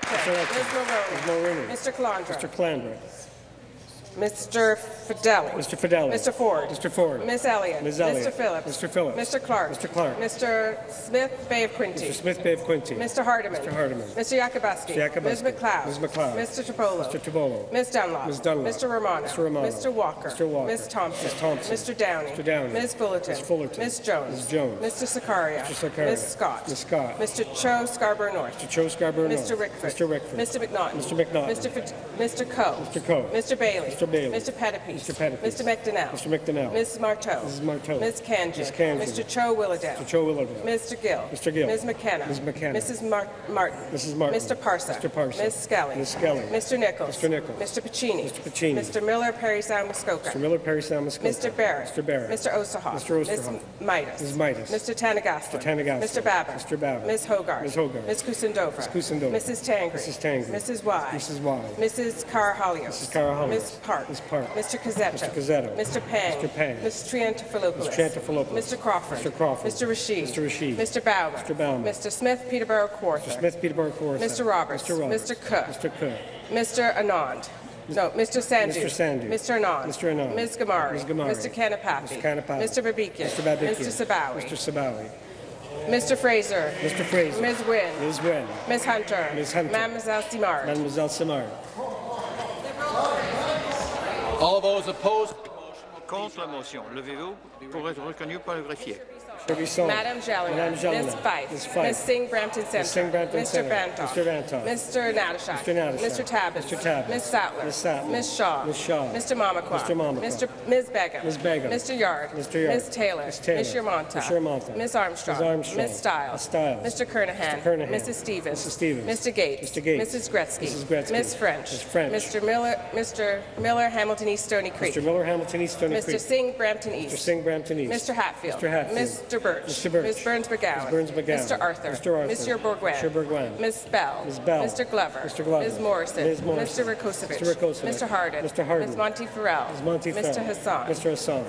Acheton. Miz Miz Mulroney. Mulroney. Mister Calandra. Mister Calandra. Mister Fidelli. Mister Fidelli. Mister Ford. Mister Ford. Miss Elliott. Miz Elliott. Mister Phillips. Mister Phillips. Mister Clark. Mister Clark. Mister Smith, Bay of Quinte. Mister Smith, Bay of Quinte. Mister Hardiman. Mister Hardiman. Mister Yakubuski. Mister Yakubuski. Miz McLeod. Miz McLeod. Mister Topolo. Mister Tobolo. Miz Dunlop. Miz Dunlop. Mister Romano. Mister Romano. Mister Walker. Mister Walker. Miz Thompson. Miz Thompson. Mister Downey. Mister Downey. Miz Fullerton. Miz Fullerton. Miz Jones. Miz Jones. Mister Sakaria. Mister Sakaria. Miz Scott. Miz Scott. Mister Cho Scarborough North. Mister Cho Scarborough Mister North. Rickford. Mister Rickford. Mister McNaughton. Mister McNaughton. Mister Fit- Mister Coe. Mister Coe. Mister Bailey. Mister Bailey. Mister Pettipies. Mister Pettipies. Mister McDonnell. Mister McDonnell. Miz Marteau. Missus Marteau. Miz Kanjan. Miz Kanjan. Mister Cho Willowdale. Mister Cho Willowdale. Mister Gill. Mister Gill. Miz McKenna. Miz McKenna. Missus Mar- Martin. Missus Martin. Mister Parsa. Mister Parsa. Miz Skelly. Miz Skelly. Mister Nichols. Mister Nichols. Mister Pacini. Mister Pacini. Mister Miller, Perry Sound, Muskoka. Mister Miller, Perry Sound, Muskoka. Mister Barrett. Mister Barrett. Mister Osterhoff. Mister Osterhoff. Miz Midas. Miz Midas. Mister Tanagaslan. Mister Tanagaslan. Mister Babbitt. Mister Babbitt. Miz Hogarth. Miz Hogarth. Miz Kusindova. Miz Kusindova. Missus Tangri. Missus Tangri. Missus Y. Missus Y. Missus Carahalios. Missus Carahalios. Miz Park. Miz Park. Mister Cazzetto. Mister Cazzetto. Mister Pang. Mister Pang. Miz Triantafilopoulos. Miz Triantafilopoulos. Mister Crawford. Mister Crawford. Mister Rashid. Mister Rashid. Mister Bauman. Mister Bauman. Mister Smith, Peterborough Kawartha. Mister Smith, Peterborough Kawartha. Mister Roberts. Mister Roberts. Mister Cook. Mister Cook. Mister Anand. No, Mister Sandhu. Mister Sandhu. Mister Anand. Mister Anand. Miz Gamari. Miz Gamari. Mister Kanapathi. Mister Kanapathi. Mister Babikian. Mister Babikian. Mister Sabawi. Mister Sabawi. Mister Fraser. Mister Fraser. Miz Wynn. Miz Wynn. Miz Hunter. Miz Hunter. Mademoiselle Simard. Mademoiselle Simard. All those opposed. Contre la motion, levez-vous pour être reconnu par le greffier. Madame Jelena. Madame Jelena. Miz Fife. Miz Fife. Miz Singh Brampton Center. Miz Singh Brampton Mister Center. Bantoff. Mister Bantoff. Mister Natashak. Mister Natashak. Mister Tabbins. Mister Tabbins. Miz Sattler. Miz Sattler. Miz Shaw. Miz Shaw. Mister Mamakwa. Mister Mamakwa. Mister Miz Begum. Miz Begum. Mister Yard. Mister Yard. Miz Taylor. Miz Taylor. Miz Yermonta. Miz Yermonta. Miz Armstrong. Miz Armstrong. Miz Stiles. Miz Stiles. Mister Kernahan. Mister Kernahan. Missus Stevens. Missus Stevens. Mister Gates. Mister Gates. Missus Gretzky. Missus Gretzky. Miz French. Miz French. Mister Miller. Mister Miller, Hamilton East, Stony Creek. Mister Miller, Hamilton East, Stony Mister Creek. Singh, Brampton East. Mister Singh, Brampton East. Mister Hatfield. Mister Hatfield. Mister Birch. Mister Birch. Miz Burns McGowan. Miz Burns McGowan. Mister Arthur. Mister Arthur. Monsieur Bourguin. Monsieur Bourguin. Miz Bell. Miz Bell. Mister Glover. Mister Glover. Miz Morrison. Miz Morrison. Mister Rakosovic. Mister Rakosovic. Mister Hardin. Mister Hardin. Miz Monty Farrell. Miz Monty Mister Farrell. Hassan. Mister Hassan.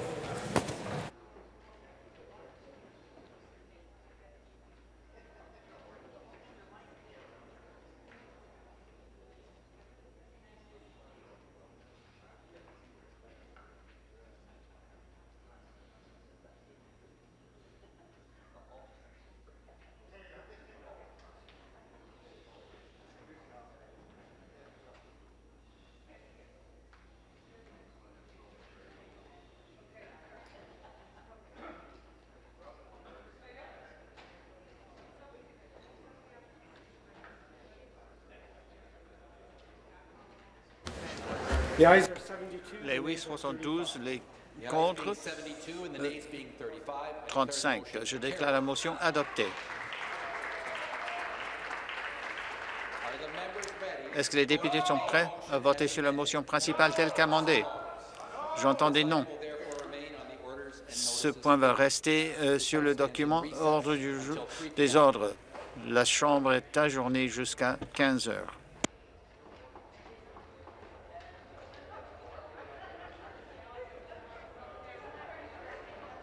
The ayes are seventy-two. Les oui soixante-douze, les contre seventy-two and the nays being thirty-five. trente-cinq. Je déclare la motion adoptée. Are the members ready? Est-ce que les députés sont prêts à voter sur la motion principale telle qu'amendée? J'entends des non. Ce point va rester euh, sur le document ordre du jour des ordres. La Chambre est ajournée jusqu'à quinze heures.